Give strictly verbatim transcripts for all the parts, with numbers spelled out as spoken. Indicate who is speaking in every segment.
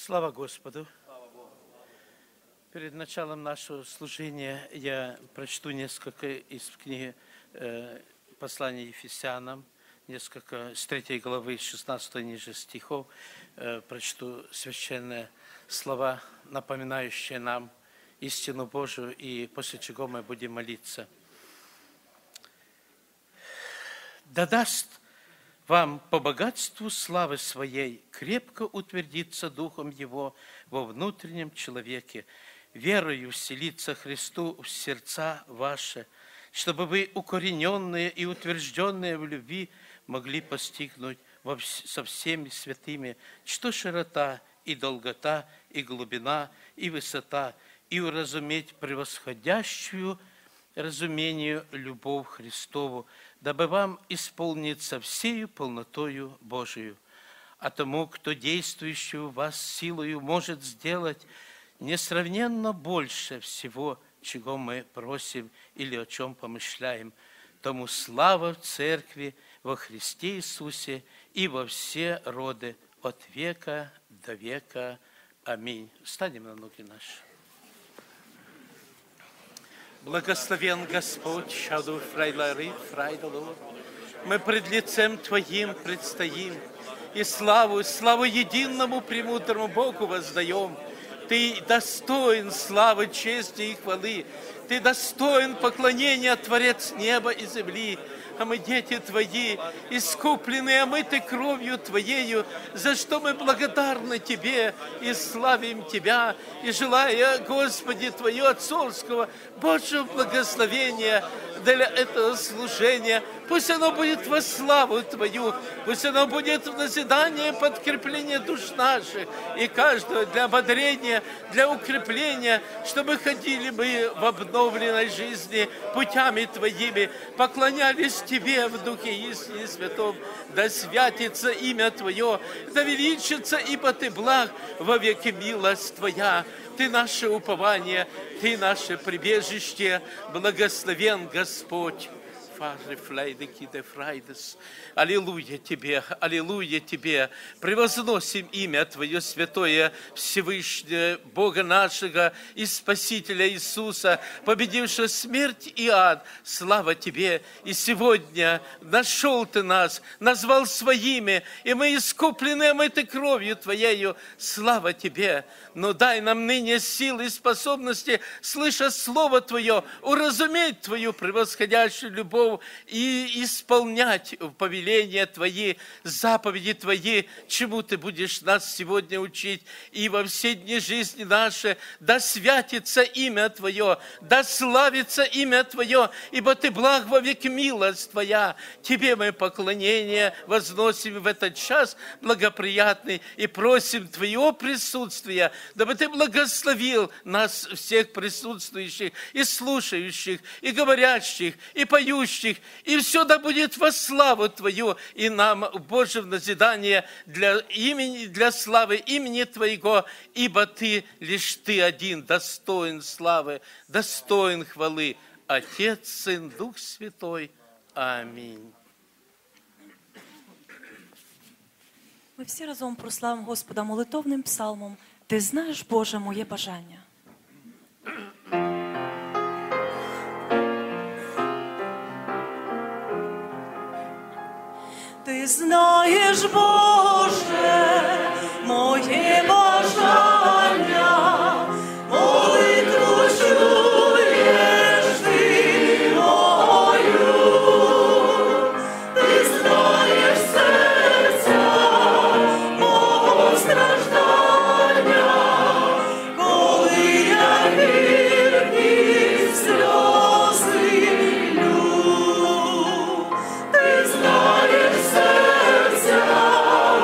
Speaker 1: Слава Господу! Перед началом нашего служения я прочту несколько из книги э, послания Ефесянам, несколько с третьей главы, шестнадцатого ниже стихов. Э, прочту священные слова, напоминающие нам истину Божию, и после чего мы будем молиться. «Да даст вам по богатству славы своей крепко утвердиться Духом Его во внутреннем человеке, верою вселиться Христу в сердца ваши, чтобы вы, укорененные и утвержденные в любви, могли постигнуть со всеми святыми, что широта и долгота, и глубина, и высота, и уразуметь превосходящую разумению любовь Христову, дабы вам исполниться всею полнотою Божию. А тому, кто действующий у вас силою может сделать несравненно больше всего, чего мы просим или о чем помышляем, тому слава в Церкви во Христе Иисусе и во все роды от века до века. Аминь». Встанем на ноги наши. Благословен Господь, шаду фрайлары, фрайдалу. Мы пред лицем Твоим предстоим, и славу, славу единому премудрому Богу воздаем. Ты достоин славы, чести и хвалы. Ты достоин поклонения, Творец неба и земли. А мы, дети Твои, искупленные, омыты кровью Твоею, за что мы благодарны Тебе и славим Тебя, и желая, Господи, Твое отцовского Божьего благословения для этого служения. Пусть оно будет во славу Твою, пусть оно будет в назидание, подкрепление душ наших, и каждого для ободрения, для укрепления, чтобы ходили мы в обновленной жизни путями Твоими, поклонялись Тебе в Духе истине Святом. Да святится имя Твое, да величится, ибо Ты благ, во веки милость Твоя. Ты наше упование, Ты наше прибежище, благословен Господь. Аллилуйя Тебе, аллилуйя Тебе, превозносим имя Твое святое, Всевышнее, Бога нашего и Спасителя Иисуса, победившего смерть и ад. Слава Тебе! И сегодня нашел Ты нас, назвал своими, и мы искуплены, омыты кровью Твоею. Слава Тебе! Но дай нам ныне силы и способности, слыша Слово Твое, уразуметь Твою превосходящую любовь и исполнять повеления Твои, заповеди Твои, чему Ты будешь нас сегодня учить. И во все дни жизни наши да святится имя Твое, да славится имя Твое, ибо Ты благ во веки, милость Твоя. Тебе мы поклонение возносим в этот час благоприятный и просим Твоего присутствия, дабы Ты благословил нас всех присутствующих и слушающих, и говорящих, и поющих, и все да будет во славу Твою, и нам Божье назидание для имени, для славы имени Твоего, ибо Ты, лишь Ты один, достоин славы, достоин хвалы, Отец, Сын, Дух Святой. Амінь.
Speaker 2: Ми всі разом прославимо Господа молитовним псалмом «Ти знаєш, Боже, моє бажання». Ти знаєш, Боже, моє бажання, молитву чуєш ти мою. Ти знаєш серця мого страждання, коли я гіркі сльози лью. Ти знаєш серця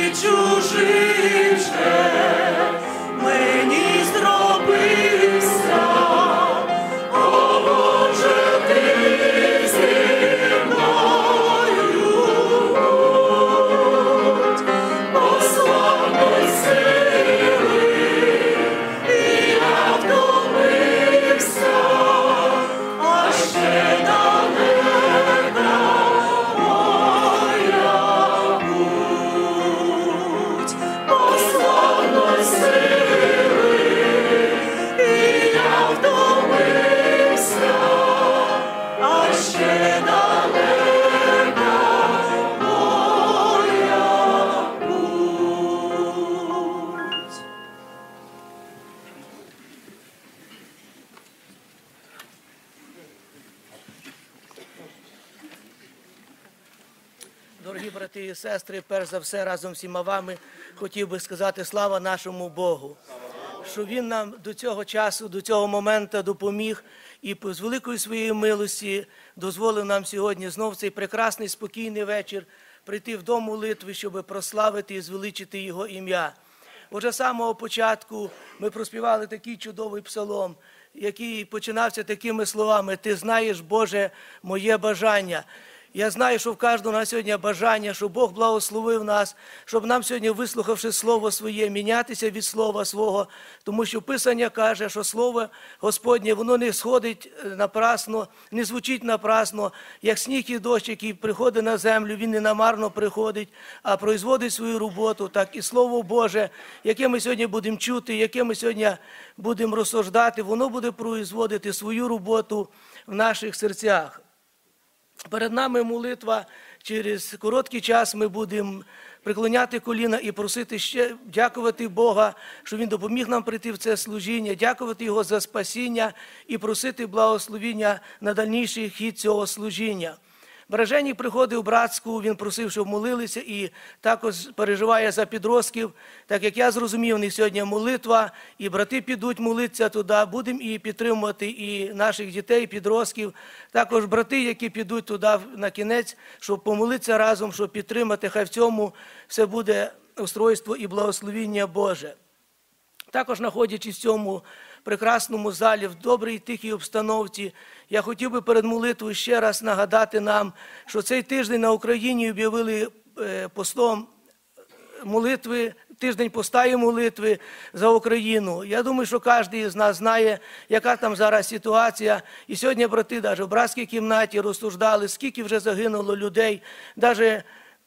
Speaker 3: чужим же мені зробився, о Боже, ти зі мною будь, послав сили, і я втомився, а ще далека моя путь, послав сили, і я втомився, а ще далека моя путь.
Speaker 4: Дорогі брати і сестри, перш за все, разом з всіма вами хотів би сказати слава нашому Богу, що Він нам до цього часу, до цього моменту допоміг і з великої своєї милості дозволив нам сьогодні знов в цей прекрасний, спокійний вечір прийти в дом молитви, щоб прославити і звеличити Його ім'я. Уже з самого початку ми проспівали такий чудовий псалом, який починався такими словами: «Ти знаєш, Боже, моє бажання». Я знаю, що в кожного на сьогодні бажання, щоб Бог благословив нас, щоб нам сьогодні, вислухавши Слово Своє, мінятися від Слова Свого, тому що Писання каже, що Слово Господнє, воно не сходить напрасно, не звучить напрасно, як сніг і дощ, який приходить на землю, він не намарно приходить, а производить свою роботу, так і Слово Боже, яке ми сьогодні будемо чути, яке ми сьогодні будемо розсуждати, воно буде производити свою роботу в наших серцях. Перед нами молитва, через короткий час ми будемо приклоняти коліна і просити ще, дякувати Бога, що Він допоміг нам прийти в це служіння, дякувати Його за спасіння і просити благословіння на дальніший хід цього служіння. Береженій приходив в братську, він просив, щоб молилися, і також переживає за підростків. Так як я зрозумів, у них сьогодні молитва, і брати підуть молитися туди, будемо і підтримувати і наших дітей, підростків. Також брати, які підуть туди на кінець, щоб помолитися разом, щоб підтримати, хай в цьому все буде устройство і благословіння Боже. Також, знаходячись в цьому прекрасному залі, в добрій тихій обстановці, я хотів би перед молитвою ще раз нагадати нам, що цей тиждень на Україні об'явили постом молитви, тиждень поста і молитви за Україну. Я думаю, що кожен з нас знає, яка там зараз ситуація. І сьогодні брати навіть в братській кімнаті розсуждали, скільки вже загинуло людей, навіть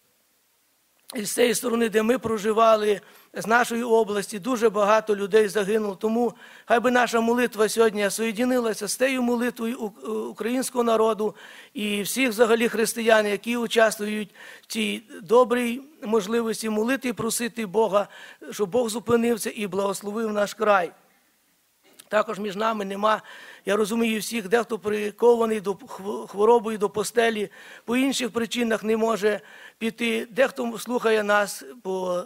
Speaker 4: з цієї сторони, де ми проживали, з нашої області, дуже багато людей загинуло. Тому хай би наша молитва сьогодні соєдинилася з тією молитвою українського народу і всіх взагалі християн, які участвують в цій добрій можливості молити і просити Бога, щоб Бог зупинився і благословив наш край. Також між нами нема, я розумію всіх, дехто прикований до хвороби і до постелі, по інших причинах не може піти, дехто слухає нас по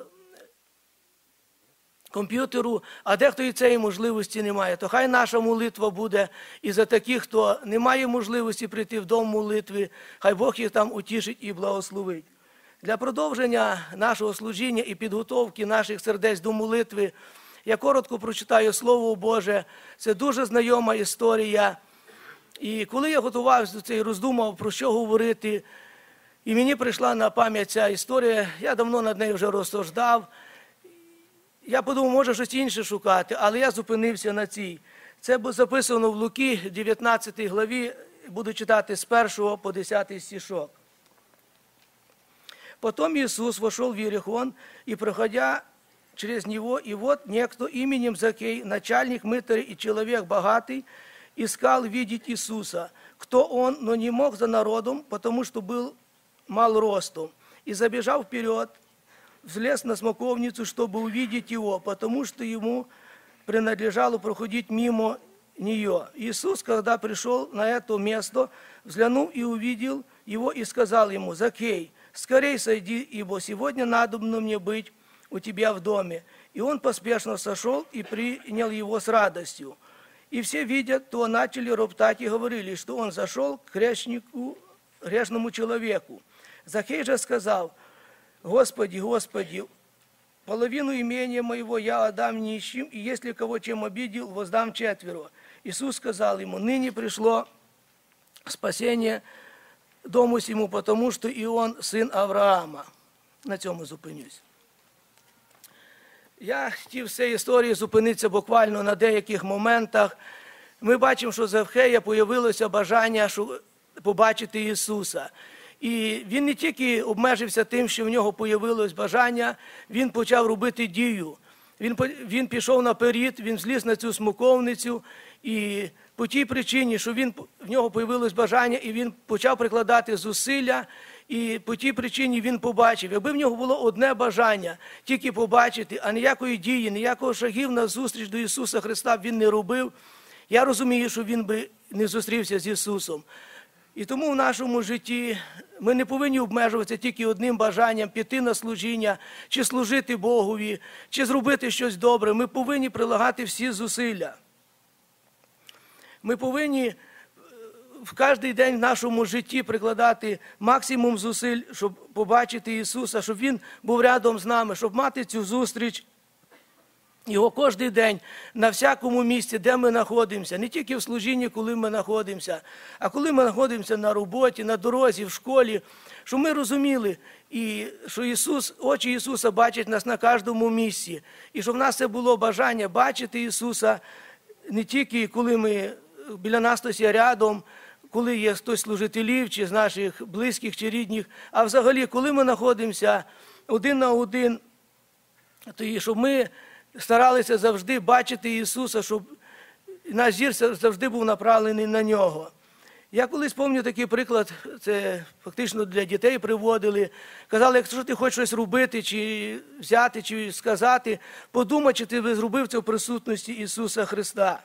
Speaker 4: комп'ютеру, а дехто і цієї можливості немає. То хай наша молитва буде і за таких, хто не має можливості прийти в дом молитви, хай Бог їх там утішить і благословить. Для продовження нашого служіння і підготовки наших сердець до молитви я коротко прочитаю Слово Боже. Це дуже знайома історія. І коли я готувався до цієї, роздумав, про що говорити, і мені прийшла на пам'ять ця історія, я давно над нею вже розсуждав. Я подумав, може щось інше шукати, але я зупинився на цій. Це було записано в Луки, дев'ятнадцятій главі, буду читати з першого по десятий стишок. «Потом Иисус вошел в Иерихон, и, проходя через него, и вот некто именем Закей, начальник мытарей и человек богатый, искал видеть Иисуса. Кто он, но не мог за народом, потому что был мал ростом. И, забежав вперед, взлез на смоковницу, чтобы увидеть его, потому что ему принадлежало проходить мимо нее. Иисус, когда пришел на это место, взглянул и увидел его и сказал ему: «Закей, скорей сойди, ибо сегодня надобно мне быть у тебя в доме». И он поспешно сошел и принял его с радостью. И все, видя, то начали роптать и говорили, что он зашел к грешнику, грешному человеку. Закей же сказал: «Господи, Господи, половину имения моего я отдам нищим, и если кого чем обидел, воздам четверо. Иисус сказал ему: ныне пришло спасение дому сему, потому что и он сын Авраама. На цьому зупинюсь. Я хотів з цієї історії зупинитися буквально на деяких моментах. Ми бачимо, що в Завхея появилося бажання побачити Ісуса. І він не тільки обмежився тим, що в нього появилось бажання, він почав робити дію. Він, він пішов наперед, він зліз на цю смоковницю, і по тій причині, що він, в нього появилось бажання, і він почав прикладати зусилля, і по тій причині він побачив. Якби в нього було одне бажання – тільки побачити, а ніякої дії, ніякого шагів на зустріч до Ісуса Христа він не робив, я розумію, що він би не зустрівся з Ісусом. І тому в нашому житті ми не повинні обмежуватися тільки одним бажанням піти на служіння, чи служити Богові, чи зробити щось добре. Ми повинні прилагати всі зусилля. Ми повинні в кожен день в нашому житті прикладати максимум зусиль, щоб побачити Ісуса, щоб Він був рядом з нами, щоб мати цю зустріч Його кожен день, на всякому місці, де ми знаходимося, не тільки в служінні, коли ми знаходимося, а коли ми знаходимося на роботі, на дорозі, в школі, щоб ми розуміли, і що Ісус, очі Ісуса бачать нас на кожному місці, і щоб в нас це було бажання бачити Ісуса не тільки коли ми, біля нас хтось є рядом, коли є хтось з служителів, чи з наших близьких, чи рідних, а взагалі, коли ми знаходимося один на один, то і щоб ми старалися завжди бачити Ісуса, щоб наш зір завжди був направлений на Нього. Я колись пам'ятаю такий приклад, це фактично для дітей приводили. Казали, якщо ти хочеш щось робити, чи взяти, чи сказати, подумай, чи ти би зробив це в присутності Ісуса Христа.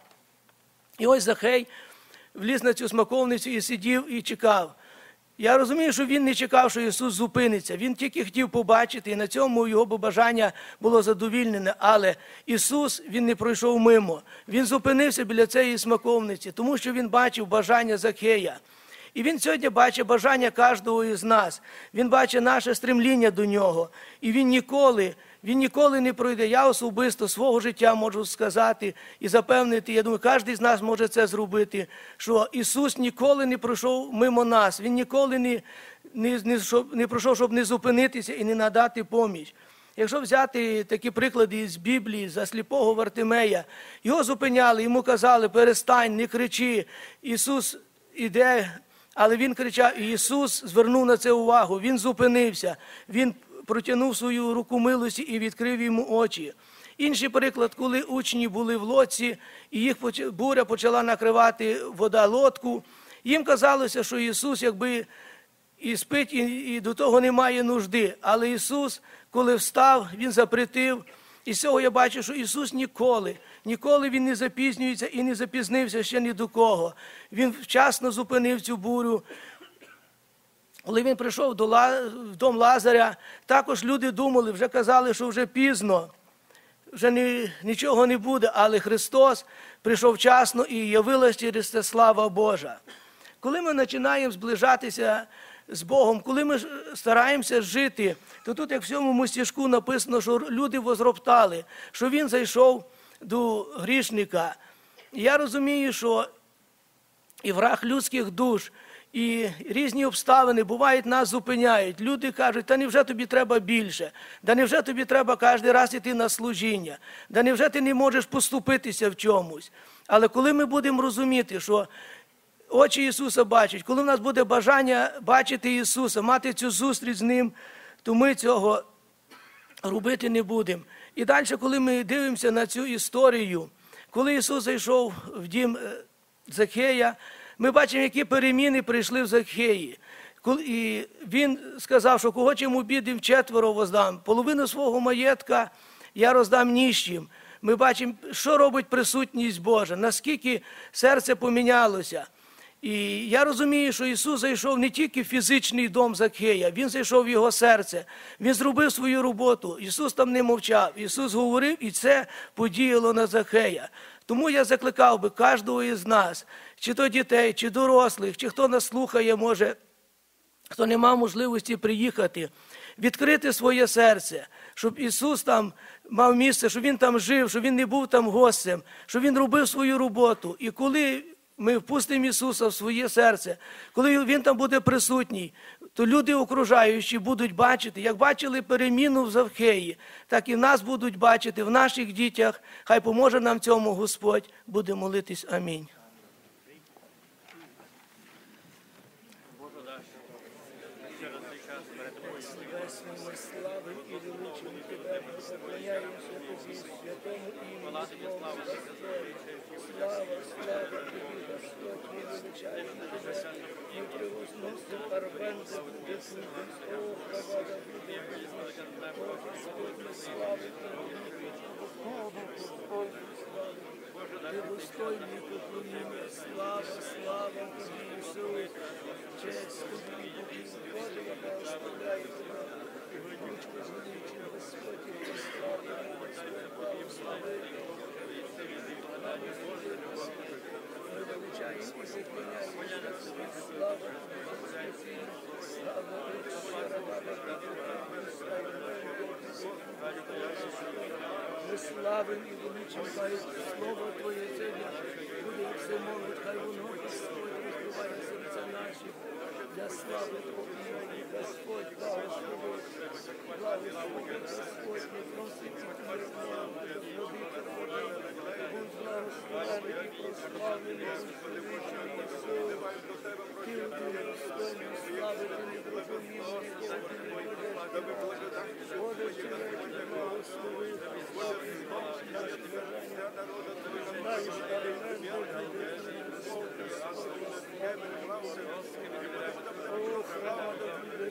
Speaker 4: І ось Захей вліз на цю смоковницю і сидів, і чекав. Я розумію, що він не чекав, що Ісус зупиниться. Він тільки хотів побачити, і на цьому його бажання було задовільнене. Але Ісус, Він не пройшов мимо. Він зупинився біля цієї смоковниці, тому що Він бачив бажання Захея. І Він сьогодні бачить бажання кожного із нас. Він бачить наше стремління до Нього. І Він ніколи, Він ніколи не пройде. Я особисто свого життя можу сказати і запевнити, я думаю, кожен з нас може це зробити, що Ісус ніколи не пройшов мимо нас. Він ніколи не, не, не, не пройшов, щоб не зупинитися і не надати поміч. Якщо взяти такі приклади з Біблії, за сліпого Вартимея, його зупиняли, йому казали, перестань, не кричи, Ісус іде. Але він кричав, і Ісус звернув на це увагу, Він зупинився, Він протягнув свою руку милості і відкрив йому очі. Інший приклад, коли учні були в лодці, і їх буря почала накривати вода лодку, їм казалося, що Ісус якби і спить, і, і до того немає нужди. Але Ісус, коли встав, Він запретив. І з цього я бачу, що Ісус ніколи, ніколи Він не запізнюється і не запізнився ще ні до кого. Він вчасно зупинив цю бурю. Коли Він прийшов до в дом Лазаря, також люди думали, вже казали, що вже пізно, вже ні, нічого не буде, але Христос прийшов вчасно і явилась через це слава Божа. Коли ми починаємо зближатися з Богом, коли ми стараємося жити, то тут, як в цьому стишку написано, що люди возроптали, що Він зайшов до грішника. І я розумію, що і враг людських душ, і різні обставини, бувають, нас зупиняють. Люди кажуть, та невже тобі треба більше? Да невже тобі треба кожен раз йти на служіння? Да невже ти не можеш поступитися в чомусь? Але коли ми будемо розуміти, що очі Ісуса бачать, коли в нас буде бажання бачити Ісуса, мати цю зустріч з Ним, то ми цього робити не будемо. І далі, коли ми дивимося на цю історію, коли Ісус зайшов в дім Захея, ми бачимо, які переміни прийшли в Захеї. І Він сказав, що кого чим обідав, четверо воздам. Половину свого маєтка я роздам ніщим. Ми бачимо, що робить присутність Божа, наскільки серце помінялося. І я розумію, що Ісус зайшов не тільки в фізичний дом Захея, Він зайшов в його серце, Він зробив свою роботу, Ісус там не мовчав, Ісус говорив, і це подіяло на Захея. Тому я закликав би кожного із нас, чи то дітей, чи дорослих, чи хто нас слухає, може, хто не мав можливості приїхати, відкрити своє серце, щоб Ісус там мав місце, щоб Він там жив, щоб Він не був там гостем, щоб Він робив свою роботу. І коли ми впустимо Ісуса в своє серце, коли Він там буде присутній, то люди окружаючі будуть бачити, як бачили переміну в Завхеї, так і в нас будуть бачити, в наших дітях. Хай поможе нам цьому Господь. Будемо молитись. Амінь. Ти достойний поклоніння, слава, слава тобі, Ісус, честь тобі, Боже, я благословляю тебе, Бучко звеличий, Господь, і прославляю, Господь, благослови, ми величаємо і заклиняємо, тобі слава тобі, Господи, слава тобі, раба, ми славим і величим, хай слово Твоє сьогодні буде, як все молить, хай воно, Господь, розкриває серця наші для слави Твоєї, Господь, благослови, благослови, Господь, не просить і Твоє слово, владика Твоє, будь благословений і прославлений, величим Ісус, Ти один достойний слави, Ти не зрозумілий, нікого Ти не ведеш, Боже, Ти речі, благослови, Господи, наші бажання, знаєш, але не Боже, о, слава тобі,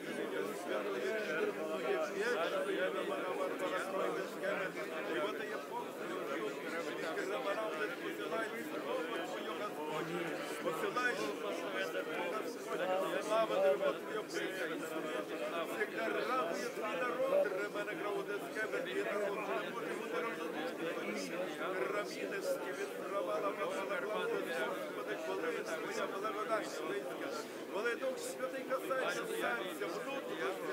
Speaker 3: Коли Дух Святий касається серця, внутрішнє,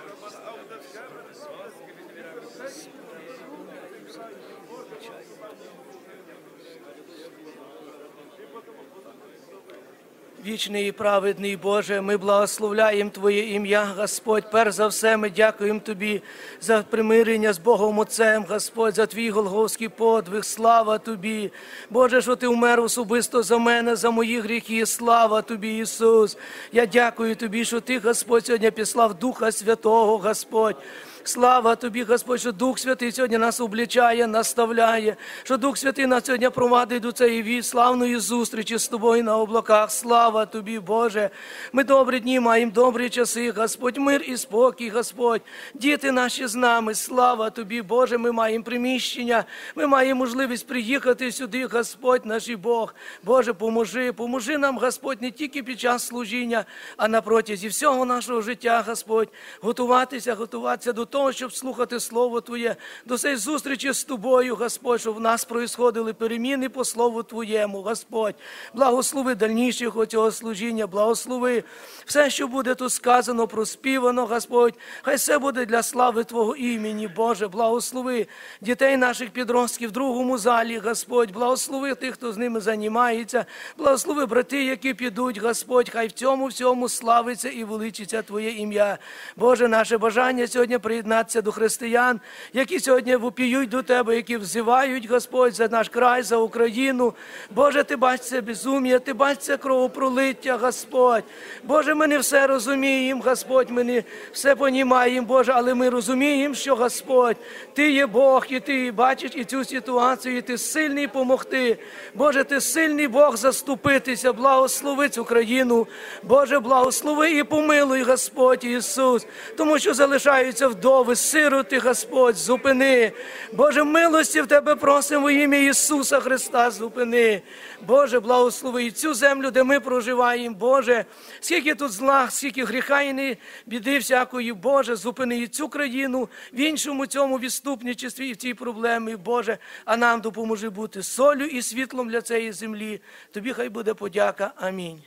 Speaker 4: Вічний і праведний Боже, ми благословляємо Твоє ім'я, Господь. Перш за все, ми дякуємо Тобі за примирення з Богом Отцем, Господь, за Твій голгофський подвиг. Слава Тобі. Боже, що Ти вмер особисто за мене, за мої гріхи. Слава Тобі, Ісус. Я дякую Тобі, що Ти, Господь, сьогодні післав Духа Святого, Господь. Слава Тобі, Господь, що Дух Святий сьогодні нас обличає, наставляє, що Дух Святий нас сьогодні провадить до цієї славної зустрічі з Тобою на облаках. Слава Тобі, Боже. Ми добрі дні маємо, добрі часи, Господь, мир і спокій, Господь. Діти наші з нами, слава Тобі, Боже, ми маємо приміщення, ми маємо можливість приїхати сюди, Господь, наш Бог. Боже, поможи, поможи нам, Господь, не тільки під час служіння, а на протязі всього нашого життя, Господь, готуватися, готуватися до того, щоб слухати Слово Твоє, до цієї зустрічі з Тобою, Господь, щоб в нас происходили переміни по Слову Твоєму, Господь. Благослови дальнішого цього служіння, благослови все, що буде тут сказано, проспівано, Господь. Хай все буде для слави Твого імені, Боже. Благослови дітей наших підростків в другому залі, Господь. Благослови тих, хто з ними займається. Благослови брати, які підуть, Господь. Хай в цьому всьому славиться і величиться Твоє ім'я. Боже, наше бажання сьогодні приєднатися до християн, які сьогодні вопіють до Тебе, які взивають, Господь, за наш край, за Україну. Боже, Ти бачиш це безум'я, Ти бачиш це кровопролиття, Господь. Боже, ми не все розуміємо, Господь, ми не все понімаємо, Боже, але ми розуміємо, що, Господь, Ти є Бог, і Ти бачиш і цю ситуацію, і Ти сильний помогти. Боже, Ти сильний Бог заступитися, благослови цю країну. Боже, благослови і помилуй, Господь Ісус, тому що залишаються вдови, сироти, Господь, зупини. Боже, милості в Тебе просимо в ім'я Ісуса Христа, зупини. Боже, благослови і цю землю, де ми проживаємо, Боже, скільки тут зла, скільки гріха і не біди всякої, Боже, зупини і цю країну в іншому цьому відступничестві і в цій проблемі, Боже, а нам допоможи бути солью і світлом для цієї землі. Тобі хай буде подяка. Амінь.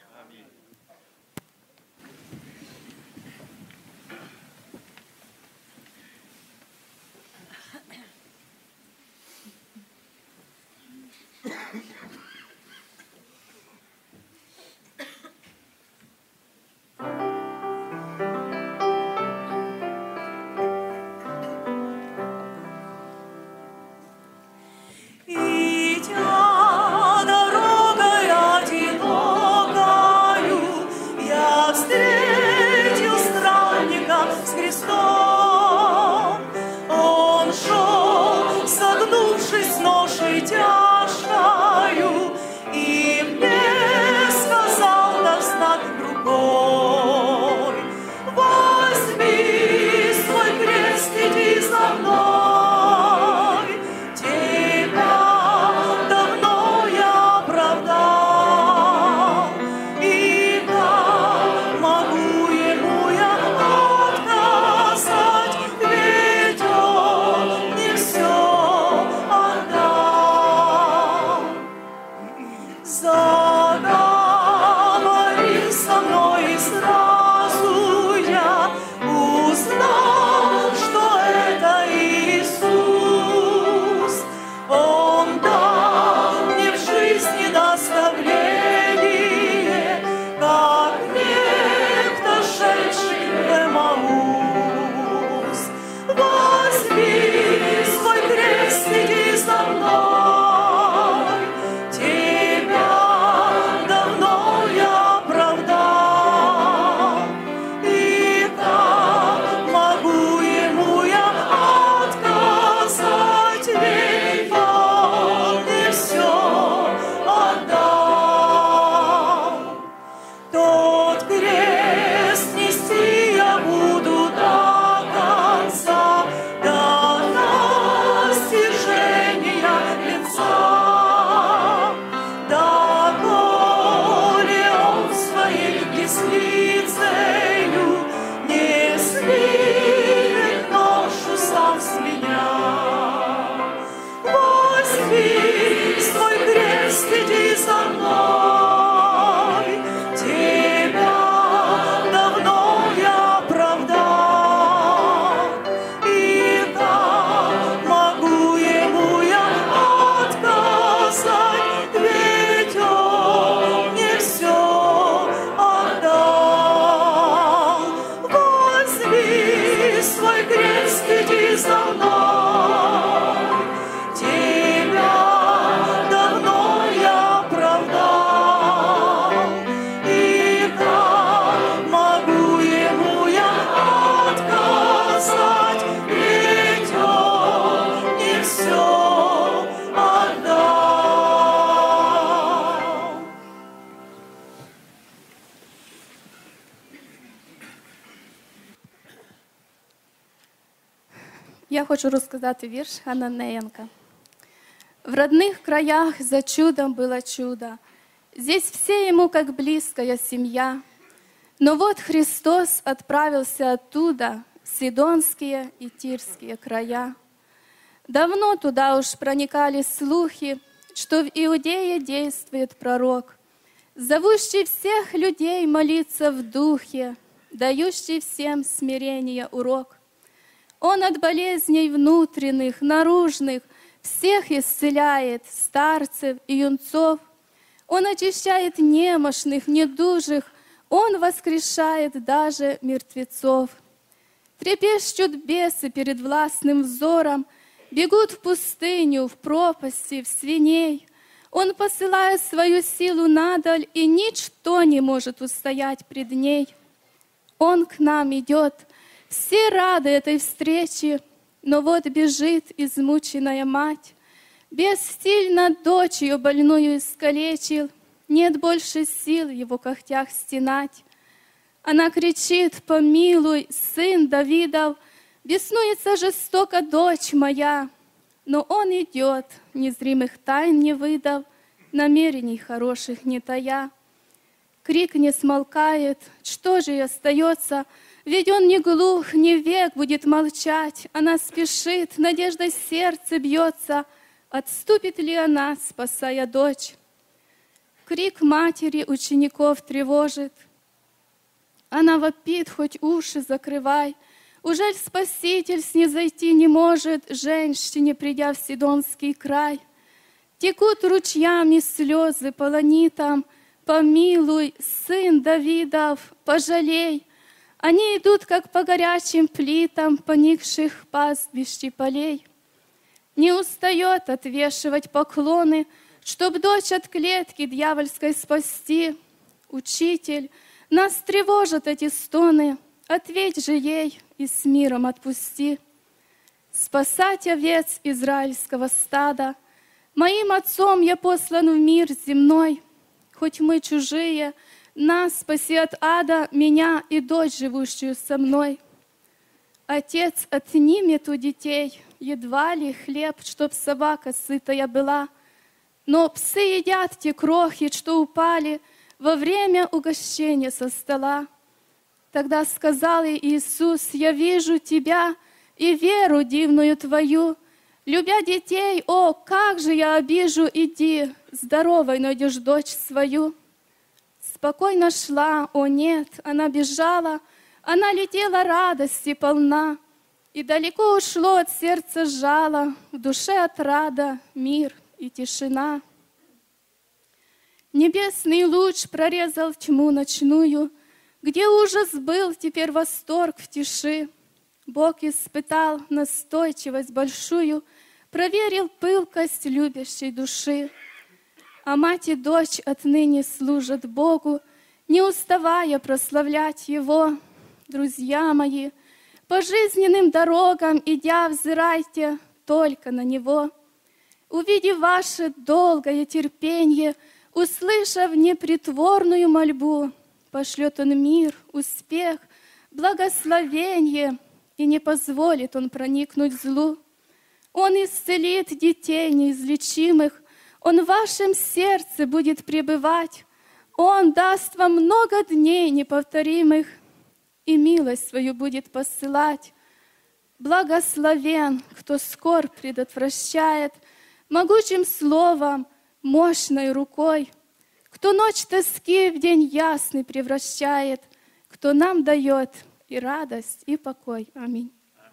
Speaker 2: возви свой крест, иди за мной. Тебя давно я оправдал, и как могу ему я отказать, ведь он мне все отдал. Возви свой крест, иди за мной. Тебя давно я оправдал, и как могу ему я отказать, ведь он мне все отдал.
Speaker 5: Я хочу розказати вірш Хананеенка. В родных краях за чудом было чудо. Здесь все ему как близкая семья. Но вот Христос отправился оттуда в Сидонские и Тирские края. Давно туда уж проникали слухи, что в Иудее действует пророк, зовущий всех людей молиться в духе, дающий всем смирение урок. Он от болезней внутренних, наружных всех исцеляет, старцев и юнцов. Он очищает немощных, недужих, Он воскрешает даже мертвецов. Трепещут бесы перед властным взором, бегут в пустыню, в пропасти, в свиней. Он посылает свою силу надаль, и ничто не может устоять пред ней. Он к нам идет, все рады этой встрече, но вот бежит измученная мать. Бессильно дочь ее больную искалечил, нет больше сил в его когтях стенать. Она кричит: помилуй, сын Давидов, беснуется жестоко дочь моя. Но он идет, незримых тайн не выдав, намерений хороших не тая. Крик не смолкает, что же и остается, ведь он не глух, не век будет молчать. Она спешит, надеждой сердце бьется, отступит ли она, спасая дочь? Крик матери учеников тревожит. Она вопит, хоть уши закрывай. Ужель Спаситель снизойти не может женщине, придя в Сидонский край? Текут ручьями слезы полонитам. Помилуй, сын Давидов, пожалей. Они идут, как по горячим плитам поникших пастбищ и полей. Не устает отвешивать поклоны, чтоб дочь от клетки дьявольской спасти. Учитель, нас тревожат эти стоны, ответь же ей и с миром отпусти. Спасать овец израильского стада, моим отцом я послан в мир земной. Хоть мы чужие, нас спаси от ада, меня и дочь, живущую со мной. Отец отнимет у детей едва ли хлеб, чтоб собака сытая была. Но псы едят те крохи, что упали во время угощения со стола. Тогда сказал ей Иисус: я вижу тебя и веру дивную твою. Любя детей, о, как же я обижу, иди, здоровой найдешь дочь свою. Спокойно шла, о нет, она бежала, она летела радости полна, и далеко ушло от сердца жало, в душе отрада, мир и тишина. Небесный луч прорезал тьму ночную, где ужас был, теперь восторг в тиши. Бог испытал настойчивость большую, проверил пылкость любящей души. А мать и дочь отныне служат Богу, не уставая прославлять Его. Друзья мои, по жизненным дорогам идя, взирайте только на Него. Увидев ваше долгое терпенье, услышав непритворную мольбу, пошлет Он мир, успех, благословенье, и не позволит Он проникнуть злу. Он исцелит детей неизлечимых, Он в вашем сердце будет пребывать, Он даст вам много дней неповторимых, и милость свою будет посылать. Благословен, кто скорбь предотвращает, могучим словом, мощной рукой, кто ночь тоски в день ясный превращает, кто нам дает и радость, и покой. Аминь.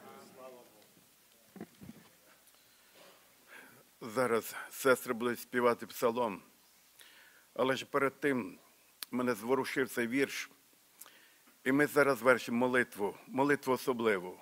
Speaker 3: Зараз сестри будуть співати псалом, але ж перед тим мене зворушив цей вірш, і ми зараз вершимо молитву, молитву особливу.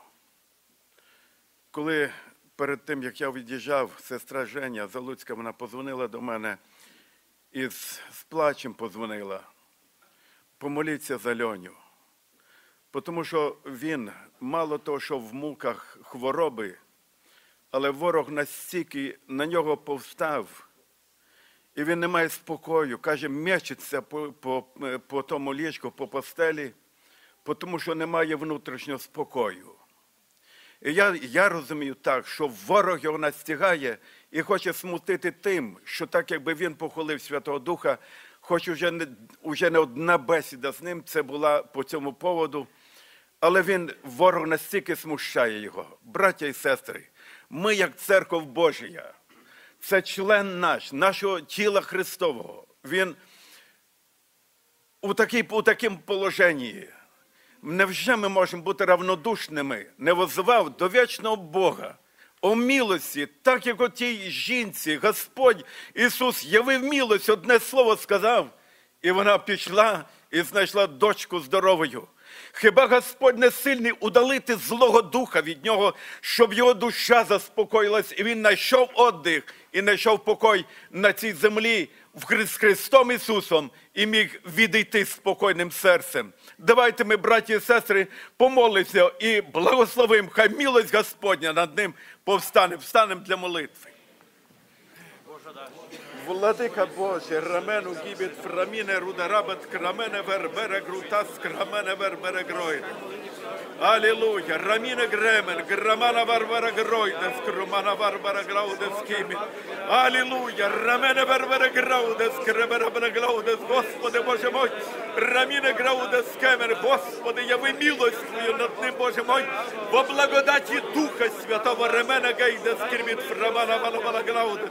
Speaker 3: Коли перед тим, як я від'їжджав, сестра Женя Залуцька, вона позвонила до мене і з, з плачем позвонила. Помоліться за Льоню. Тому що він, мало того, що в муках хвороби, але ворог настільки на нього повстав, і він не має спокою, каже, мечеться по, по, по тому ліжку, по постелі, тому що немає внутрішнього спокою. І я, я розумію так, що ворог його настигає і хоче смутити тим, що так, якби він похвалив Святого Духа, хоч уже не, уже не одна бесіда з ним, це була по цьому поводу, але він, ворог настільки смущає його. Браття і сестри, ми, як Церква Божія, це член наш, нашого тіла Христового. Він у, такій, у такому положенні. Невже ми можемо бути равнодушними? Не воззвав до вічного Бога, о милості, так як отій жінці, Господь Ісус явив милость, одне слово сказав, і вона пішла і знайшла дочку здоровою. Хіба Господь не сильний удалити злого духа від нього, щоб його душа заспокоїлась, і він знайшов віддих, і знайшов покой на цій землі з Христом Ісусом, і міг відійти спокійним серцем. Давайте ми, браті і сестри, помолимося і благословимо, хай милость Господня над ним повстане. Встанемо для молитви. Владика Боже, рамену гібет, фраміне рударабет, крамене вербере грутас, крамене вербере гройне. Аллилуйя, раміне гремен, грамана варвара гройнес, крумана варвара граудес кімі. Аллилуйя, рамене вербере граудес, кребере граудес, Господи Боже мой, раміне граудес кемен, Господи, яви милость Твою над ним, Боже мой, во благодаті Духа Святого, рамене гейдес, кірміт, фрамана варвара граудес.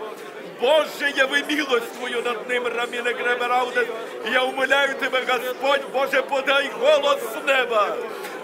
Speaker 3: Боже, яви милость Твою над ним, раміне гребераудес. Я умоляю Тебе, Господь, Боже, подай голос з неба.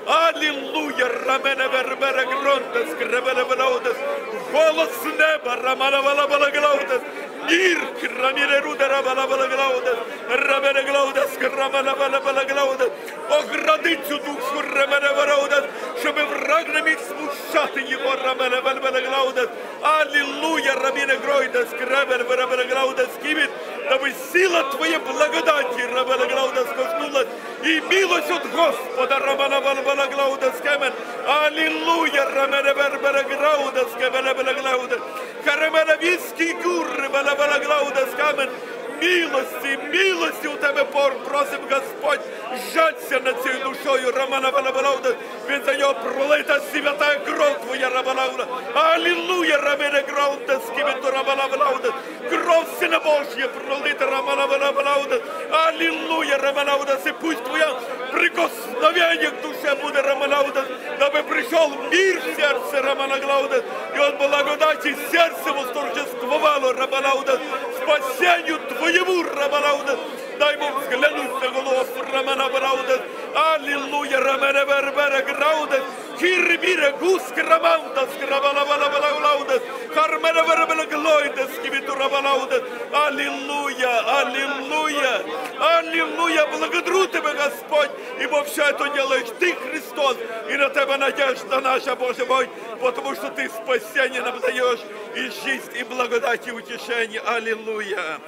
Speaker 3: Аллилуйя, рамене вербере грондес, гребере граудес. Голос з неба, рамана валабала граудес. Мир, раміне рудера валабала граудес. Рамене граудес, рамана валабала граудес. Огради цю душу, рамене граудес, щоб враг не міг смущати його, рамене валабала граудес. Аллилуйя, раміне гройдес, гребере вербере граудес, кібіт. Даби сила Твоя благодаті, рамена граудес, коснулась, і милость от Господа, рамена валбала граудес, кемен. Аллилуйя, рамене вербере граудес, кемене вала граудес. Карамена віський гур, валабала граудес, кемен. Милості, милості у Тебе просим, Господь, жалься над цією душою, рамена валабала, він за нього пролита свята кров Твоя, рамена. Аллилуйя, рамене граудес, кемен, рамена валабала. Кров Сина Божья пролита, рамена валабала. Аллилуйя, рамена валабала, і пусть Твоя прикосновення к душе буде, рамена валабала, даби прийшов мир в серце, рамена валабала, і от благодаті серце восторжествовало, рамена валабала, спасенню Твоєму, рамена валабала. Дай Бог взглянуть на голос, рамена валабала. Аллилуйя, рамене вербере граудес, хірбіре гус крамантас, крамана валабала, кармене вербере глойдес, ківіту рамана. Аллилуйя, аллилуйя, аллилуйя, благодарю Тебе, Господь, ибо все это делаешь Ты, Христос, и на Тебя надежда наша, Боже мой, потому что Ты спасение нам даешь, и жизнь, и благодать, и утешение. Аллилуйя.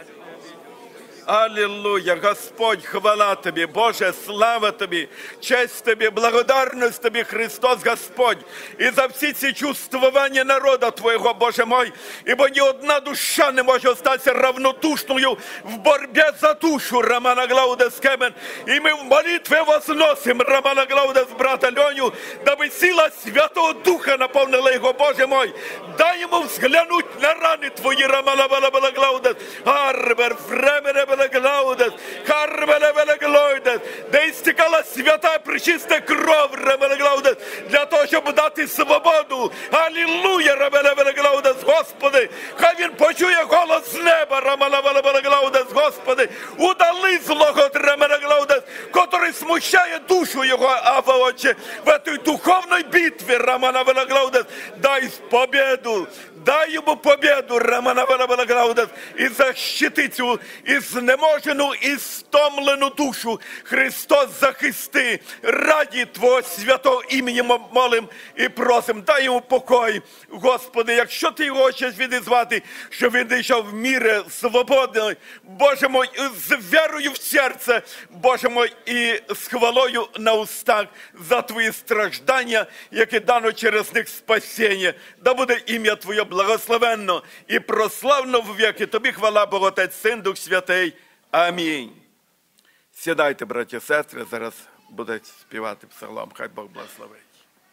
Speaker 3: Аллилуйя, Господь, хвала Тобі, Боже, слава Тобі, честь Тобі, благодарність Тобі, Христос, Господь, і за всі ці чувствування народа Твоєго, Боже мой, ібо ні одна душа не може остатися равнодушною в борьбі за душу, рамана Глаудес Кемен, і ми в молитві возносимо, рамана Глаудес, брата Льоню, даби сила Святого Духа наповнила його, Боже мой, дай йому взглянуть на рани Твої, рамана Глаудес, арбер, времене, Ремелеглаудес, Кармелевелеглоидес, де істікала свята пречиста кров, Ремелеглаудес, для того, щоб дати свободу. Алілуя, Ремелевелеглаудес, Господи, хай він почує голос з неба, Ремелевелеглаудес, Господи, удали злого, Ремелеглаудес, котрий смущає душу його, Ава, Отче, в этой духовной битве, Ремелевелеглаудес, дай победу, дай йому победу, Ремелевелеглаудес, і защити цю і знеможену, і стомлену душу. Христос, захисти, раді Твого святого імені молим і просим, дай йому покой, Господи, якщо Ти його хочеш відізвати, щоб він йшов в міре свободний, Боже мой, з вірою в серце, Боже мой, і з хвалою на устах за Твої страждання, які дано через них спасіння. Да буде ім'я Твоє благословенно і прославно в віки. Тобі хвала, Бог Отець, Син, Дух Святий. Амінь. Сідайте, браті і сестри, зараз будуть співати псалом. Хай Бог благословить.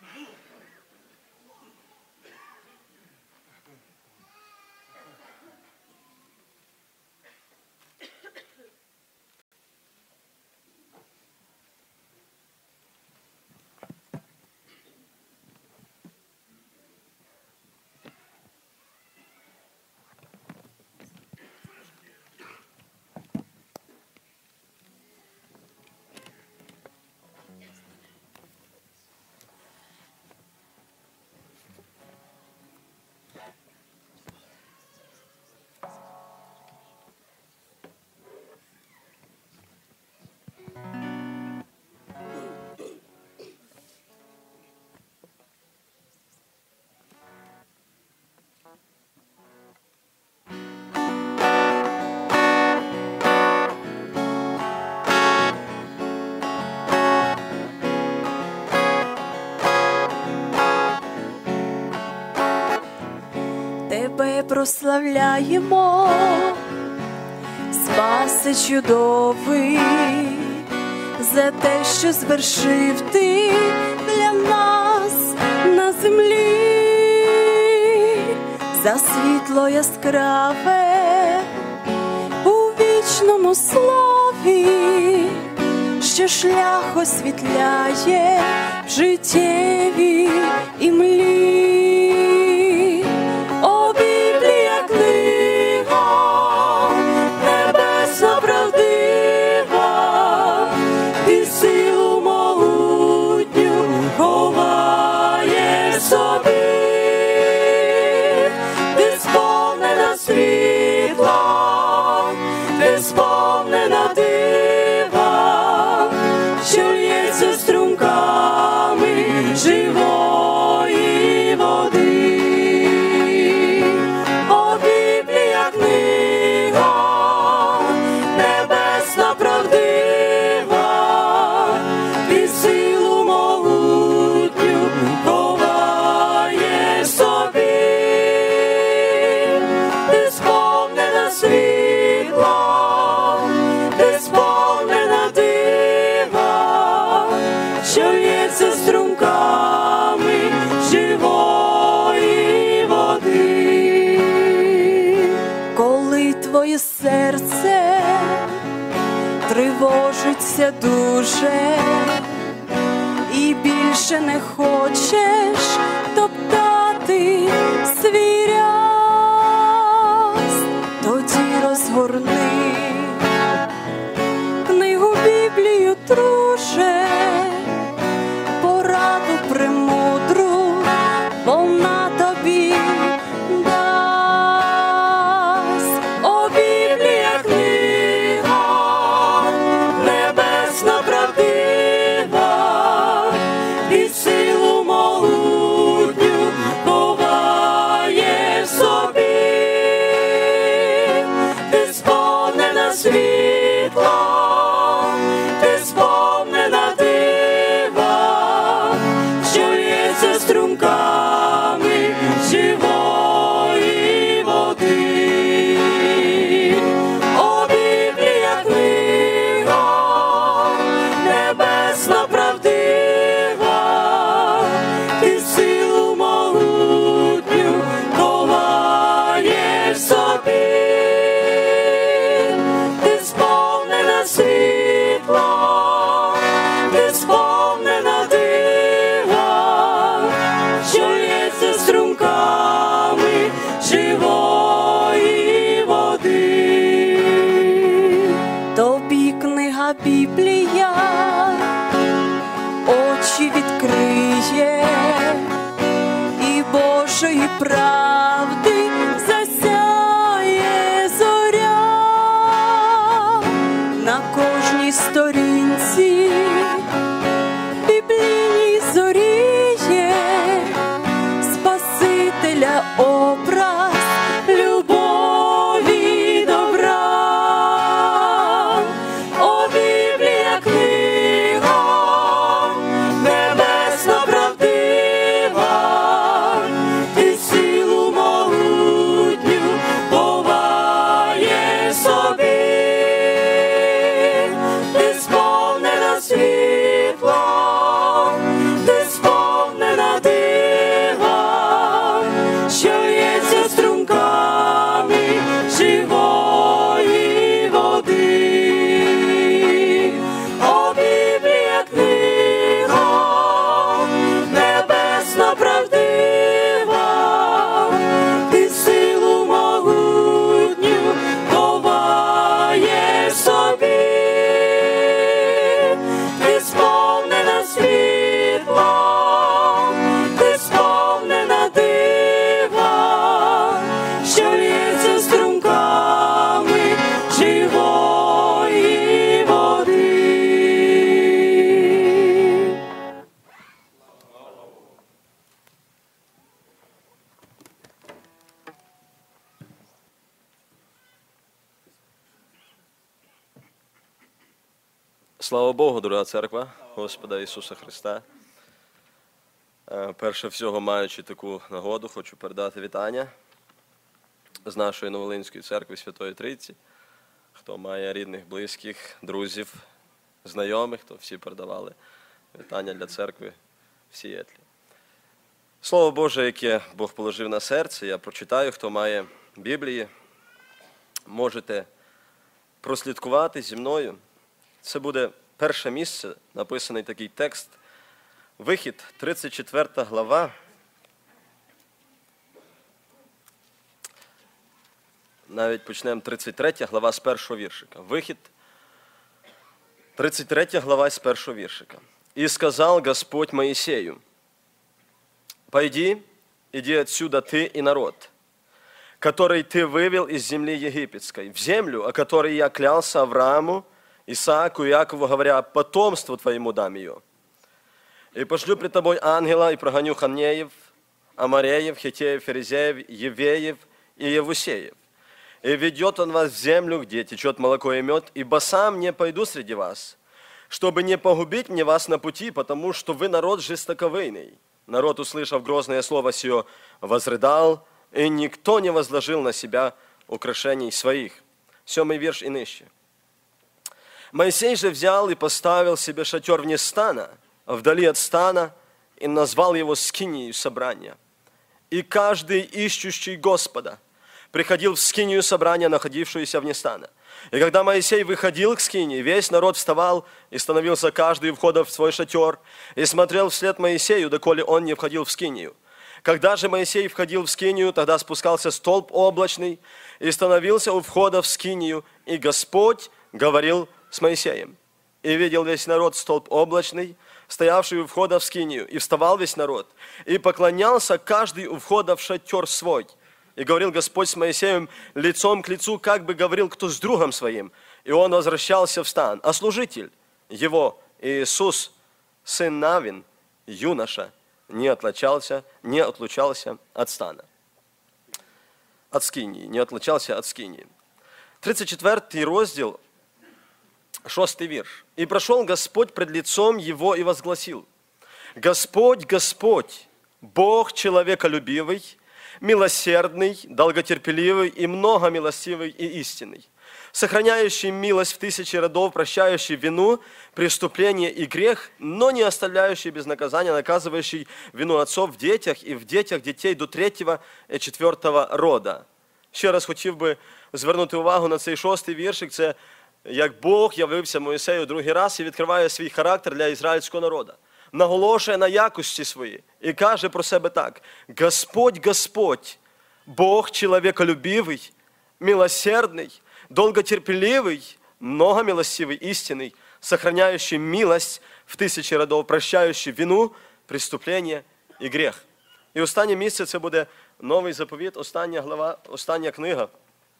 Speaker 2: Тебе прославляємо, Спасе чудовий, за те, що звершив Ти для нас на землі, за світло яскраве у вічному слові, що шлях освітляє в життєвій імлі. Серце тривожиться дуже і більше не хочеш топтати свій ряст, тоді розгорни книгу Біблію, друже, пораду премудру, вона тобі
Speaker 6: This Слава Богу, дорога церква Господа Ісуса Христа. Перше всього, маючи таку нагоду, хочу передати вітання з нашої Новолинської церкви Святої Трійці. Хто має рідних, близьких, друзів, знайомих, то всі передавали вітання для церкви в Сіетлі. Слово Боже, яке Бог положив на серце, я прочитаю. Хто має Біблії, можете прослідкувати зі мною. Це буде перше місце, написаний такий текст. Вихід, тридцять четверта глава. Навіть почнемо тридцять третя глава з першого віршика. Вихід, тридцять третя глава з першого віршика. «И сказал Господь Моисею, пойди, иди отсюда ты и народ, который ты вывел из земли египетской, в землю, о которой я клялся Аврааму, Исааку и Якову, говоря, потомству твоему дам ее. И пошлю пред тобой ангела, и прогоню Ханнеев, Амареев, Хитеев, Ферезеев, Евеев и Евусеев. И ведет он вас в землю, где течет молоко и мед, ибо сам не пойду среди вас, чтобы не погубить мне вас на пути, потому что вы народ жестоковыйный». Народ, услышав грозное слово сие, возрыдал, и никто не возложил на себя украшений своих. Сьомий вірш и нижче. «Моисей же взял и поставил себе шатер вне стана, вдали от стана, и назвал его скинией собрания. И каждый, ищущий Господа, приходил в скинию собрания, находившуюся вне стана. И когда Моисей выходил к скинии, весь народ вставал и становился каждый у входа в свой шатер, и смотрел вслед Моисею, доколе он не входил в скинию. Когда же Моисей входил в скинию, тогда спускался столб облачный и становился у входа в скинию, и Господь говорил с Моисеем. И видел весь народ столб облачный, стоявший у входа в скинию, и вставал весь народ, и поклонялся каждый у входа в шатер свой. И говорил Господь с Моисеем лицом к лицу, как бы говорил кто с другом своим. И он возвращался в стан. А служитель его, Иисус, сын Навин, юноша, не отлучался, не отлучался от стана. От скинии, не отлучался от скинии. тридцять четвертый розділ, шостий вірш. «И прошел Господь пред лицом его и возгласил: Господь, Господь, Бог человеколюбивый, милосердный, долготерпеливый и многомилостивый и истинный, сохраняющий милость в тысячи родов, прощающий вину, преступление и грех, но не оставляющий без наказания, наказывающий вину отцов в детях и в детях детей до третього і четвертого рода». Ще раз хотів би звернути увагу на цей шостий віршик. Це як Бог явився Моїсею другий раз і відкриває свій характер для ізраїльського народу. Наголошує на якості свої і каже про себе так: «Господь, Господь, Бог человеколюбивый, милосердный, долготерпеливый, многомилостивый, истинный, сохраняющий милость в тисячі родов, прощаючий вину, преступление і грех». І останнє місце це буде новий заповіт, остання глава, остання книга.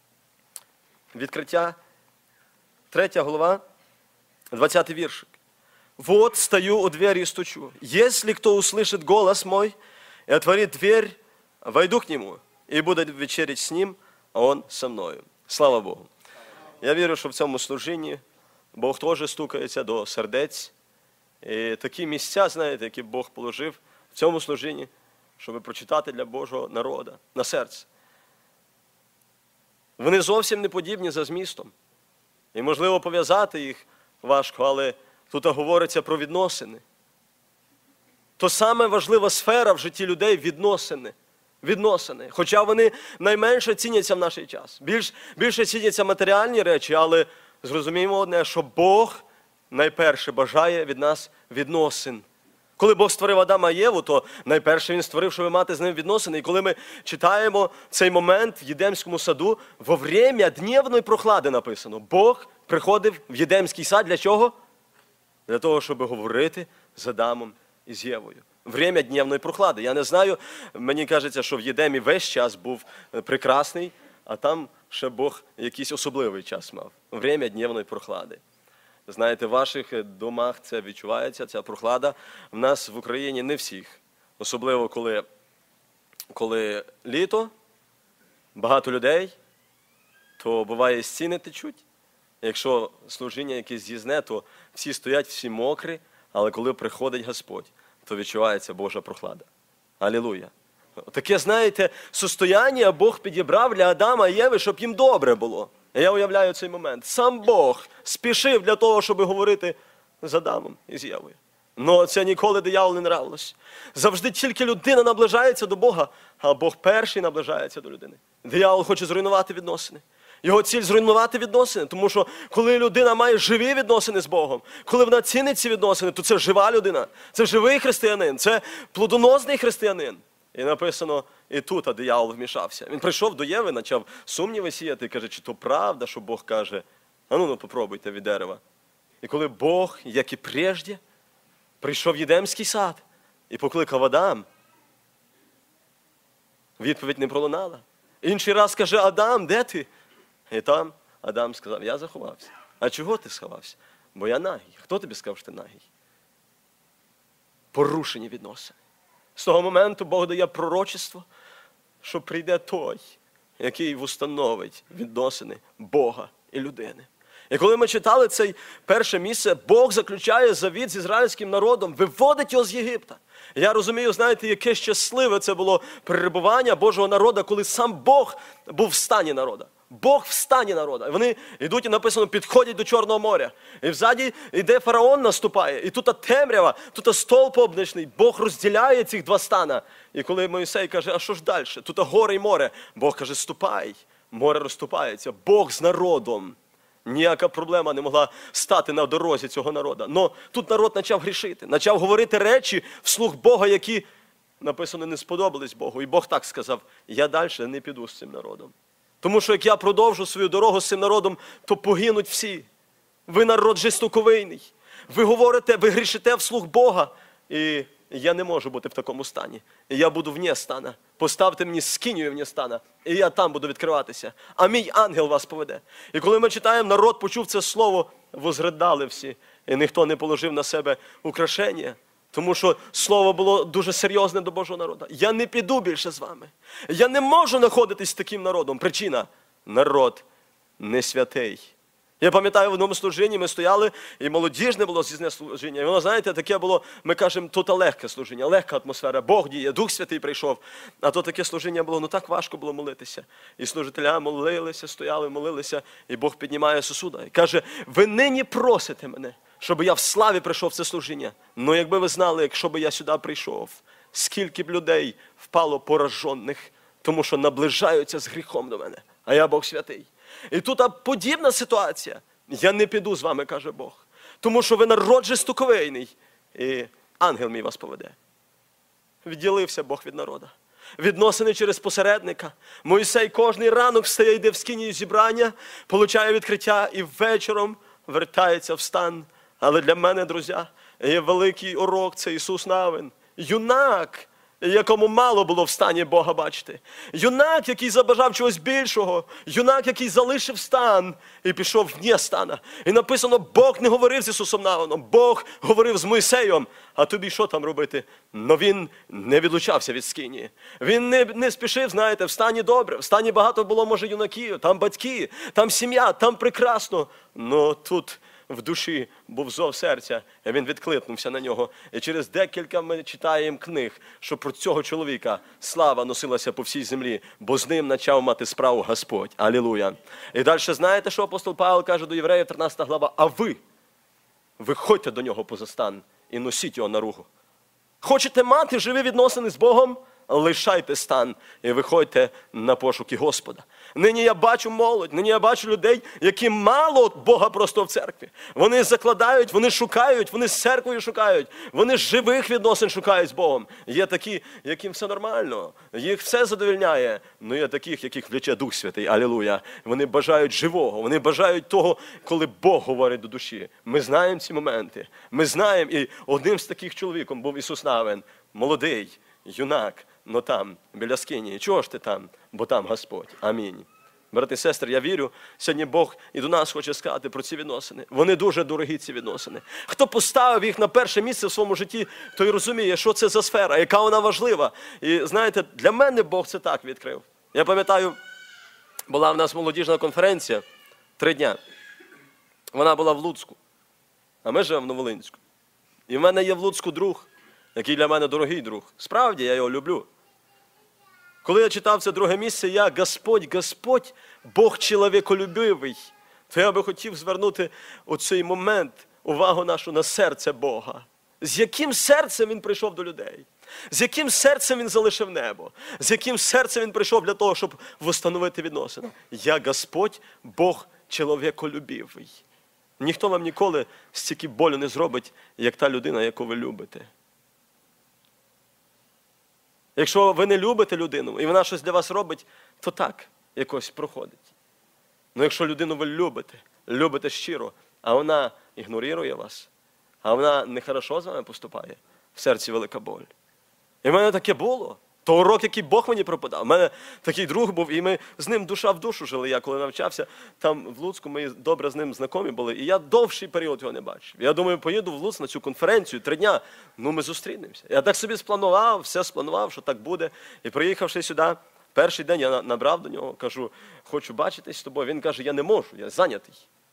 Speaker 6: Відкриття, третя глава, двадцятий віршик. «Вот стою у двери и стучу. Если кто услышит голос мой и отворит дверь, войду к нему и буду вечерять с ним, а он со мною». Слава Богу. Я вірю, що в цьому служінні Бог теж стукається до сердець. І такі місця, знаєте, які Бог положив в цьому служінні, щоб прочитати для Божого народу на серце. Вони зовсім не подібні за змістом. І можливо пов'язати їх важко, але тут говориться про відносини. То саме важлива сфера в житті людей – відносини. Відносини. Хоча вони найменше ціняться в наш час. Більш, більше ціняться матеріальні речі, але зрозуміємо одне, що Бог найперше бажає від нас відносин. Коли Бог створив Адама і Єву, то найперше Він створив, щоб мати з ним відносини. І коли ми читаємо цей момент в Єдемському саду, во время днівної прохлади написано, Бог приходив в Єдемський сад для чого? Для того, щоб говорити з Адамом і з Євою. Время днівної прохлади. Я не знаю, мені кажеться, що в Єдемі весь час був прекрасний, а там ще Бог якийсь особливий час мав. Время днівної прохлади. Знаєте, в ваших домах це відчувається, ця прохлада. В нас в Україні не всіх. Особливо, коли, коли літо, багато людей, то буває стіни течуть, Якщо служіння якесь з'їзне, то всі стоять, всі мокрі, але коли приходить Господь, то відчувається Божа прохлада. Алілуя. Таке, знаєте, состояння Бог підібрав для Адама і Єви, щоб їм добре було. Я уявляю цей момент. Сам Бог спішив для того, щоб говорити з Адамом і з Євою. Но це ніколи дияволу не нравилось. Завжди тільки людина наближається до Бога, а Бог перший наближається до людини. Диявол хоче зруйнувати відносини. Його ціль зруйнувати відносини, тому що коли людина має живі відносини з Богом, коли вона цінить ці відносини, то це жива людина, це живий християнин, це плодоносний християнин. І написано, і тут а диявол вмішався. Він прийшов до Єви, почав сумніви сіяти і каже, чи то правда, що Бог каже, а ну, ну попробуйте від дерева. І коли Бог, як і прежде, прийшов в Єдемський сад і покликав Адам, відповідь не пролунала. Інший раз каже, Адам, де ти? І там Адам сказав, я заховався. А чого ти сховався? Бо я нагий. Хто тобі сказав, що ти нагий? Порушені відносини. З того моменту Бог дає пророчество, що прийде той, який встановить відносини Бога і людини. І коли ми читали це перше місце, Бог заключає завіт з ізраїльським народом, виводить його з Єгипта. Я розумію, знаєте, яке щасливе це було перебування Божого народу, коли сам Бог був в стані народу. Бог в стані народу. І вони йдуть, і написано, підходять до Чорного моря. І взаді йде фараон наступає. І тут темрява, тут стовп облачний. Бог розділяє цих два стана. І коли Мойсей каже, а що ж далі? Тут гори і море. Бог каже, ступай. Море розступається. Бог з народом. Ніяка проблема не могла стати на дорозі цього народу. Но тут народ почав грішити. Почав говорити речі вслух Бога, які, написано, не сподобались Богу. І Бог так сказав, я далі не піду з цим народом. Тому що як я продовжу свою дорогу з цим народом, то погинуть всі. Ви народ жорстоковийний. Ви говорите, ви грішите вслух Бога. І я не можу бути в такому стані. І я буду вне стана. Поставте мені скинію вне стана. І я там буду відкриватися. А мій ангел вас поведе. І коли ми читаємо, народ почув це слово, возридали всі. І ніхто не положив на себе украшення. Тому що слово було дуже серйозне до Божого народу. Я не піду більше з вами. Я не можу знаходитись з таким народом. Причина – народ не святий. Я пам'ятаю, в одному служінні ми стояли, і молодіжне було з'їзне служіння. І воно, знаєте, таке було, ми кажемо, тут легке служіння, легка атмосфера. Бог діє, Дух Святий прийшов. А то таке служіння було, ну так важко було молитися. І служителя молилися, стояли, молилися, і Бог піднімає сосуда. І каже, ви нині просите мене, щоб я в славі прийшов в це служіння. Ну, якби ви знали, якщо б я сюди прийшов, скільки б людей впало поражених, тому що наближаються з гріхом до мене. А я Бог святий. І тут подібна ситуація. Я не піду з вами, каже Бог. Тому що ви народ жорстоковийний. І ангел мій вас поведе. Відділився Бог від народу. Відносини через посередника. Мойсей кожний ранок встає, йде в скинію зібрання, получає відкриття і вечором вертається в стан. Але для мене, друзі, є великий урок, це Ісус Навин. Юнак, якому мало було в стані Бога бачити. Юнак, який забажав чогось більшого. Юнак, який залишив стан і пішов вне стана. І написано, Бог не говорив з Ісусом Навином, Бог говорив з Мойсеєм. А тобі що там робити? Но він не відлучався від скинії. Він не, не спішив, знаєте, в стані добре. В стані багато було, може, юнаків, там батьки, там сім'я, там прекрасно. Но тут в душі був зов серця, і він відкликнувся на нього. І через декілька ми читаємо книг, що про цього чоловіка слава носилася по всій землі, бо з ним почав мати справу Господь. Алілуя. І далі знаєте, що апостол Павло каже до Євреїв, тринадцята глава, а ви, виходьте до нього поза стан і носіть його на руку. Хочете мати живі відносини з Богом? Лишайте стан і виходьте на пошуки Господа. Нині я бачу молодь, нині я бачу людей, які мало Бога просто в церкві. Вони закладають, вони шукають, вони з церквою шукають, вони живих відносин шукають з Богом. Є такі, яким все нормально, їх все задовольняє, але є таких, яких влече Дух Святий, алілуя. Вони бажають живого, вони бажають того, коли Бог говорить до душі. Ми знаємо ці моменти, ми знаємо, і одним з таких чоловіком був Ісус Навин, молодий, юнак, но там, біля скинії. Чого ж ти там? Бо там Господь. Амінь. Брати і сестри, я вірю, сьогодні Бог і до нас хоче сказати про ці відносини. Вони дуже дорогі, ці відносини. Хто поставив їх на перше місце в своєму житті, той розуміє, що це за сфера, яка вона важлива. І знаєте, для мене Бог це так відкрив. Я пам'ятаю, була в нас молодіжна конференція, три дня. Вона була в Луцьку, а ми живемо в Новолинську. І в мене є в Луцьку друг, який для мене дорогий друг. Справді, я його люблю. Коли я читав це друге місце, я Господь, Господь, Бог чоловіколюбивий, то я би хотів звернути у цей момент увагу нашу на серце Бога. З яким серцем Він прийшов до людей? З яким серцем Він залишив небо? З яким серцем Він прийшов для того, щоб встановити відносини? Я Господь, Бог чоловіколюбивий. Ніхто вам ніколи стільки болю не зробить, як та людина, яку ви любите. Якщо ви не любите людину, і вона щось для вас робить, то так, якось проходить. Але якщо людину ви любите, любите щиро, а вона ігнорує вас, а вона нехорошо з вами поступає, в серці велика боль. І в мене таке було. То урок, який Бог мені пропадав. У мене такий друг був, і ми з ним душа в душу жили. Я коли навчався, там в Луцьку ми добре з ним знайомі були, і я довший період його не бачив. Я думаю, поїду в Луцьк на цю конференцію, три дня, ну ми зустрінемося. Я так собі спланував, все спланував, що так буде. І приїхавши сюди, перший день я набрав до нього, кажу, хочу бачитись з тобою. Він каже, я не можу, я зайнятий.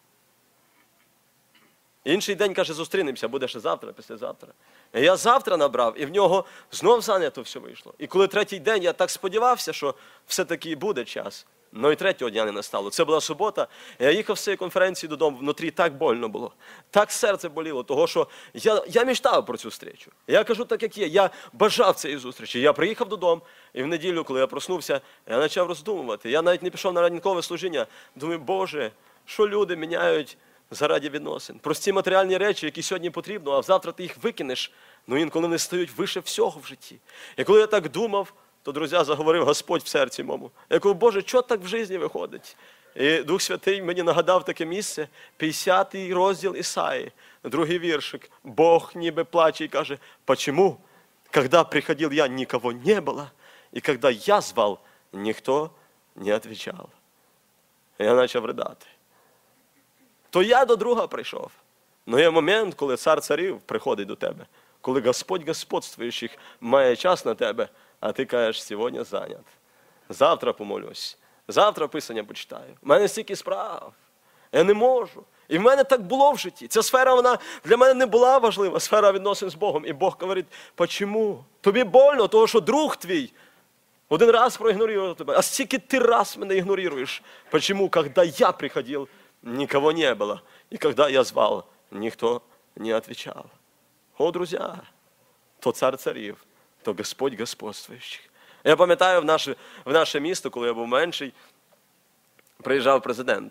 Speaker 6: Інший день, каже, зустрінемося, буде ще завтра, післязавтра. І я завтра набрав, і в нього знов зайнято все вийшло. І коли третій день, я так сподівався, що все-таки буде час. Ну і третього дня не настало. Це була субота. Я їхав з цієї конференції додому, внутрі так больно було. Так серце боліло, того, що я, я мечтав про цю зустрічу. Я кажу так, як є. Я бажав цієї зустрічі. Я приїхав додому, і в неділю, коли я проснувся, я почав роздумувати. Я навіть не пішов на ранкове служіння. Думаю, Боже, що люди міняють заради відносин. Прості матеріальні речі, які сьогодні потрібно, а завтра ти їх викинеш, ну інколи вони стають вище всього в житті. І коли я так думав, то, друзі, заговорив Господь в серці моєму. Я кажу, Боже, що так в житті виходить? І Дух Святий мені нагадав таке місце, п'ятдесятий розділ Ісаї, другий віршик. Бог ніби плаче і каже, почему, когда приходил я, никого не было, и когда я звал, ніхто не отвечал. Я почав ридати. То я до друга прийшов. Но є момент, коли цар царів приходить до тебе, коли Господь господствуючих має час на тебе, а ти кажеш, сьогодні зайнят. Завтра помолюсь, завтра Писання почитаю. У мене стільки справ, я не можу. І в мене так було в житті. Ця сфера, вона для мене не була важлива, сфера відносин з Богом. І Бог говорить, почему? Тобі больно, тому що друг твій один раз проігнорував тебе, а стільки ти раз мене ігноруєш. Почему? Когда я приходив, никого не было. И когда я звал, никто не отвечал. О, друзья, то цар царів, то Господь господствуючих. Я пам'ятаю, в наше, в наше місто, коли я був менший, приїжджав президент.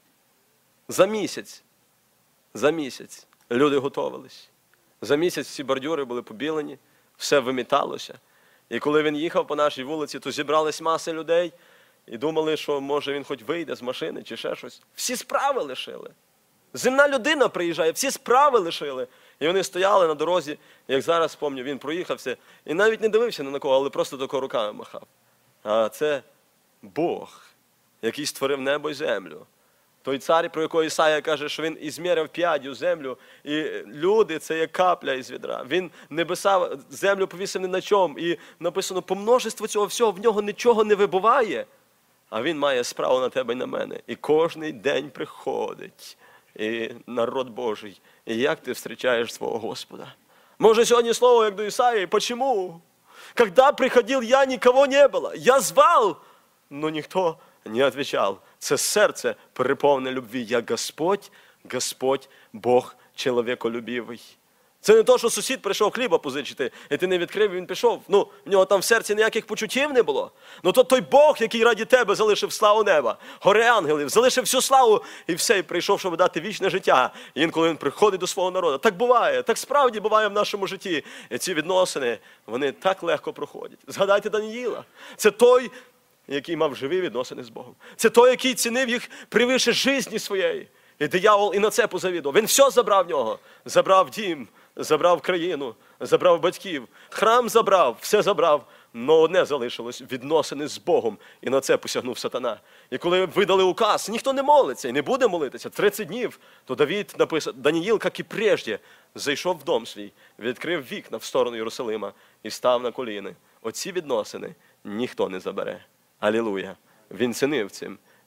Speaker 6: За місяць, за місяць люди готувались. За місяць всі бордюри були побілені, все виміталося. І коли він їхав по нашій вулиці, то зібрались маси людей, і думали, що, може, він хоч вийде з машини чи ще щось. Всі справи лишили. Земна людина приїжджає, всі справи лишили. І вони стояли на дорозі, як зараз пам'ятаю, він проїхався. І навіть не дивився ні на кого, але просто тако руками махав. А це Бог, який створив небо і землю. Той цар, про якого Ісая каже, що він ізміряв п'яддю землю, і люди – це як капля із відра. Він небеса, землю повісив ні на чому. І написано, по множеству цього всього в нього нічого не вибуває. А він має справу на тебе і на мене. І кожний день приходить. І народ Божий. І як ти зустрічаєш свого Господа? Може сьогодні слово, як до Ісаї, почему? Когда приходил я, никого не было. Я звал, но ніхто не отвечал. Це серце переповнене любві. Я Господь, Господь, Бог чоловіколюбивий. Це не то, що сусід прийшов хліба позичити, і ти не відкрив, і він пішов. Ну, в нього там в серці ніяких почуттів не було. Ну, то той Бог, який раді тебе залишив славу неба, гори ангелів, залишив всю славу, і все, і прийшов, щоб дати вічне життя. І інколи він приходить до свого народу. Так буває, так справді буває в нашому житті. І ці відносини, вони так легко проходять. Згадайте Даніїла. Це той, який мав живі відносини з Богом. Це той, який цінив їх превише житті своєї. І диявол і на це позавідував. Він все забрав в нього. Забрав дім, забрав країну, забрав батьків, храм забрав, все забрав. Но одне залишилось – відносини з Богом. І на це посягнув сатана. І коли видали указ, ніхто не молиться і не буде молитися тридцять днів, то Давид написав, Даніїл, як і прежде, зайшов в дом свій, відкрив вікна в сторону Єрусалима і став на коліни. Оці відносини ніхто не забере. Алілуя! Він цінив цим.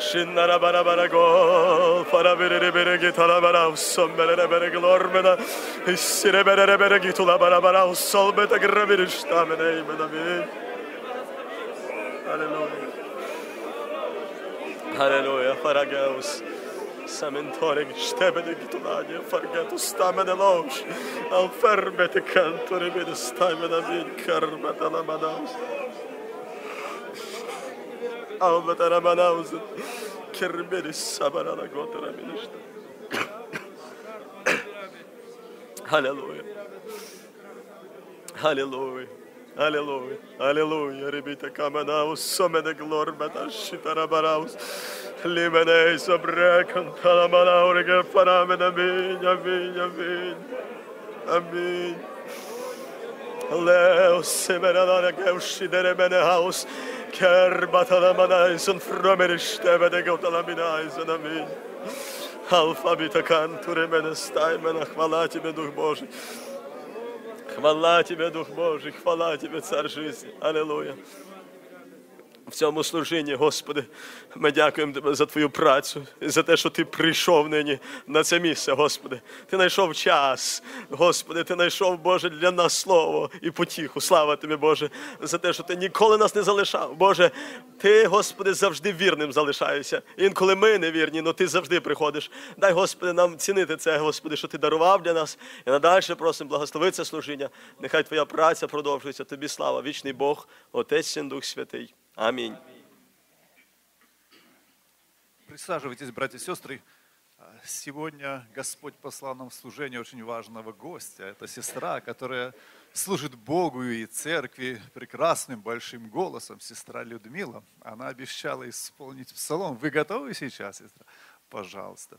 Speaker 6: Шиннара бара бара гол, фара бере бере гитара бара, усом бере бере глормена, иссире бере бере гитула бара бара, усол бета грабир штамена имена ми. Аллилуйя. Аллилуйя, фара гаус. Samentore stebede gitulani fargato stamene loš al ferbete cantore bede stamene vid karmata la manaus al betara manaus kerbede sabara la gotara minista. Halleluja. Halleluja. Halleluja. Halleluja. Rebita kamanaus somene glorbata shitara baraus. Limene sobre cantala manaurega faramen amin amin amin amin. Leo semerana gaushidere mene haus kerbatala manaison fromeriste vede gautala minaison amin. Алфавита кантуре мене стай мене, хвала тебе, Дух Божий. Хвала тебе, Дух Божий, хвала тебе, Цар жизни. Аллилуйя. В цьому служінні, Господи, ми дякуємо Тебе за Твою працю, за те, що Ти прийшов нині на це місце, Господи. Ти знайшов час, Господи, Ти знайшов, Боже, для нас слово і потіху. Слава Тобі, Боже, за те, що Ти ніколи нас не залишав. Боже, Ти, Господи, завжди вірним залишаєшся. Інколи ми не вірні, але Ти завжди приходиш. Дай, Господи, нам цінити це, Господи, що Ти дарував для нас. І надальше просимо, благослови це служіння. Нехай Твоя праця продовжується. Тобі слава, вічний Бог, Отець, Син, Дух Святий. Аминь.
Speaker 7: Присаживайтесь, братья и сестры. Сегодня Господь послал нам в служение очень важного гостя. Это сестра, которая служит Богу и церкви прекрасным большим голосом. Сестра Людмила. Она обещала исполнить псалом. Вы готовы сейчас, сестра? Пожалуйста.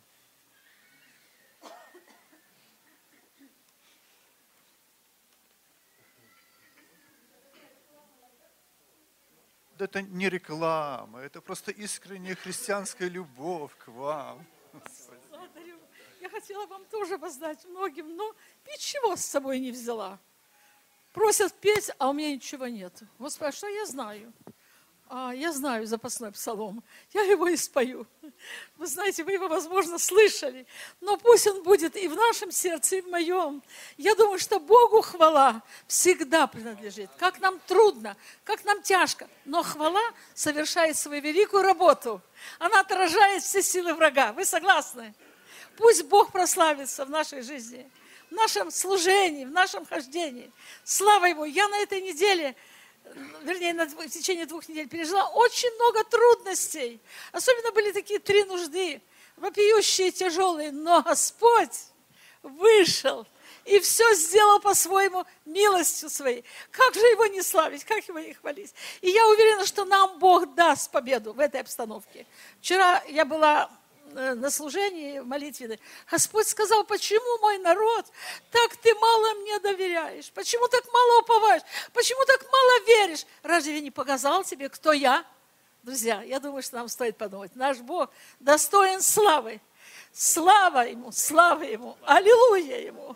Speaker 7: Это не реклама, это просто искренняя христианская любовь к вам.
Speaker 8: Благодарю. Я хотела вам тоже воздать многим, но ничего с собой не взяла. Просят петь, а у меня ничего нет. Господи, что я знаю? А, я знаю запасной псалом. Я его и спою. Вы знаете, вы его, возможно, слышали. Но пусть он будет и в нашем сердце, и в моем. Я думаю, что Богу хвала всегда принадлежит. Как нам трудно, как нам тяжко. Но хвала совершает свою великую работу. Она отражает все силы врага. Вы согласны? Пусть Бог прославится в нашей жизни, в нашем служении, в нашем хождении. Слава Ему! Я на этой неделе... вернее, в течение двух недель пережила очень много трудностей. Особенно были такие три нужды, вопиющие, тяжелые. Но Господь вышел и все сделал по-своему милостью своей. Как же Его не славить, как Его не хвалить? И я уверена, что нам Бог даст победу в этой обстановке. Вчера я была на служении молитвенной. Господь сказал, почему мой народ, так ты мало мне доверяешь? Почему так мало уповаешь? Почему так мало веришь? Разве я не показал тебе, кто я? Друзья, я думаю, что нам стоит подумать. Наш Бог достоин славы. Слава Ему, слава Ему, аллилуйя Ему.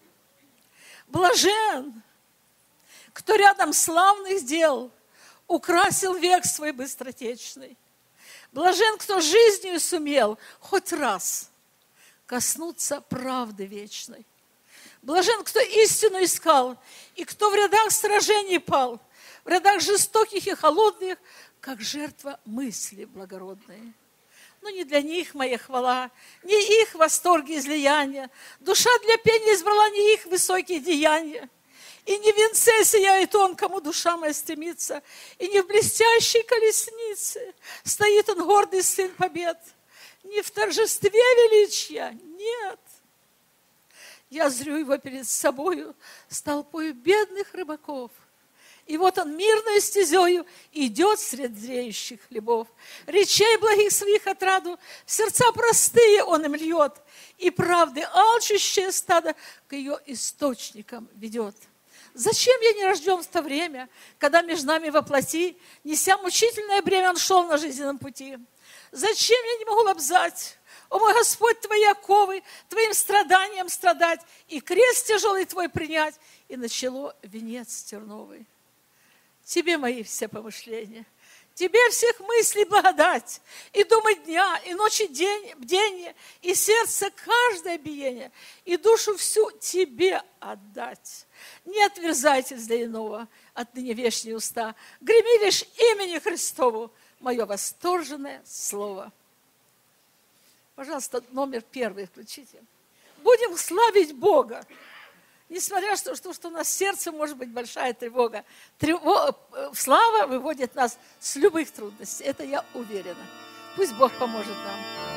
Speaker 8: Блажен, кто рядом славных дел украсил век свой быстротечный. Блажен, кто жизнью сумел хоть раз коснуться правды вечной. Блажен, кто истину искал, и кто в рядах сражений пал, в рядах жестоких и холодных, как жертва мысли благородные. Но не для них моя хвала, не их восторги излияния. Душа для пения избрала не их высокие деяния. И не в венце сияет он, кому душа моя стремится, и не в блестящей колеснице стоит он, гордый сын побед. Не в торжестве величия, нет. Я зрю его перед собою с толпою бедных рыбаков. И вот он мирной стезею идет сред зреющих хлебов. Речей благих своих отраду в сердца простые он им льет, и правды алчущее стадо к ее источникам ведет. Зачем я не рожден в то время, когда между нами воплоти, неся мучительное бремя, он шел на жизненном пути? Зачем я не могу лобзать, о мой Господь, Твои оковы, Твоим страданиям страдать, и крест тяжелый Твой принять, и начало венец терновый? Тебе мои все помышления, Тебе всех мыслей благодать, и думать дня, и ночи день, бдение, и сердце каждое биение, и душу всю Тебе отдать. Не отверзайтесь для иного, отныне вечные уста. Греми лишь имени Христову, мое восторженное слово. Пожалуйста, номер первый включите. Будем славить Бога. Несмотря на то, что, что у нас в сердце может быть большая тревога. Тревога, слава выводит нас с любых трудностей. Это я уверена. Пусть Бог поможет нам.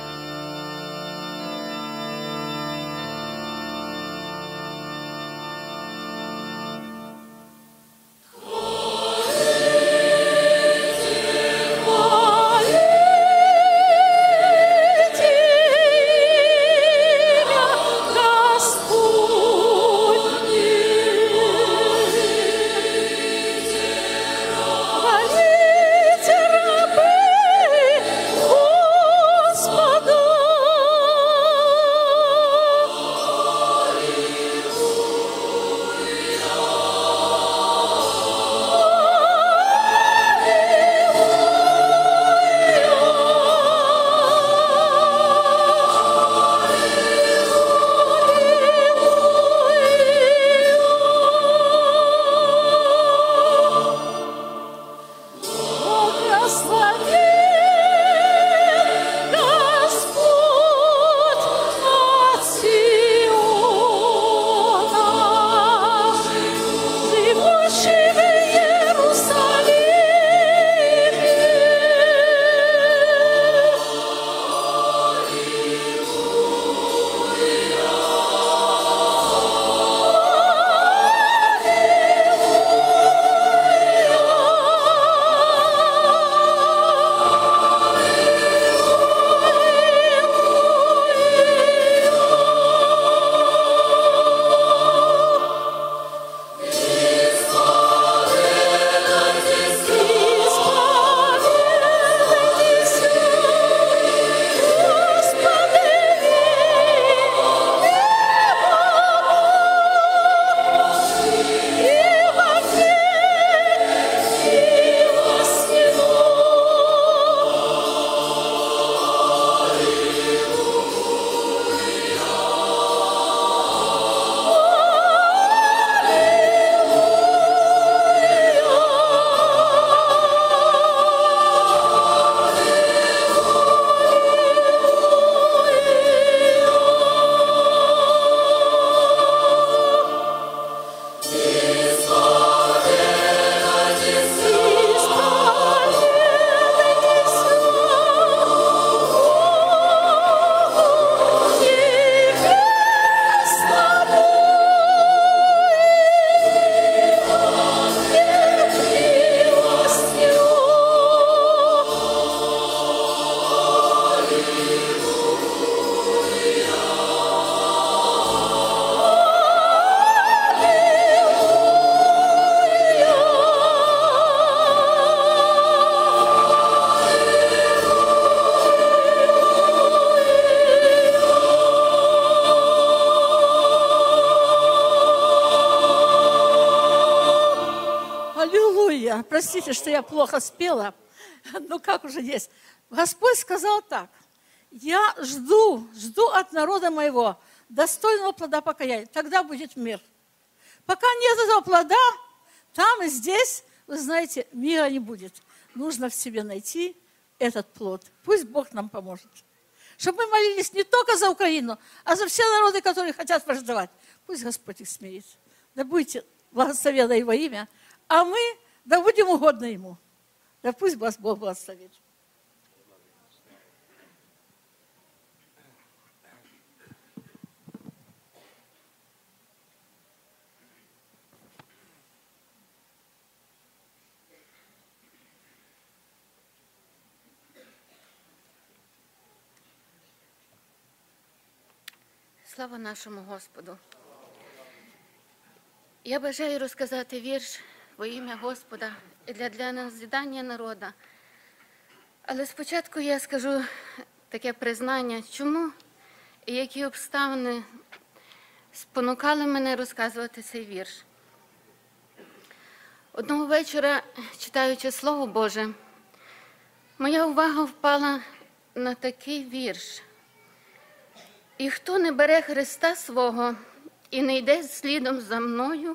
Speaker 8: Простите, что я плохо спела, но как уже есть. Господь сказал так: я жду, жду от народа моего достойного плода покаяния, тогда будет мир. Пока нет этого плода, там и здесь, вы знаете, мира не будет. Нужно в себе найти этот плод. Пусть Бог нам поможет. Чтобы мы молились не только за Украину, а за все народы, которые хотят враждовать. Пусть Господь их смирит. Да будьте благословенны Его имя, а мы да будем угодны Ему. Да пусть вас Бог благословит.
Speaker 9: Слава нашому Господу. Я бажаю розказати вірш во ім'я Господа і для, для назидання народу. Але спочатку я скажу таке признання, чому і які обставини спонукали мене розказувати цей вірш. Одного вечора, читаючи Слово Боже, моя увага впала на такий вірш. І хто не бере Христа свого і не йде слідом за мною,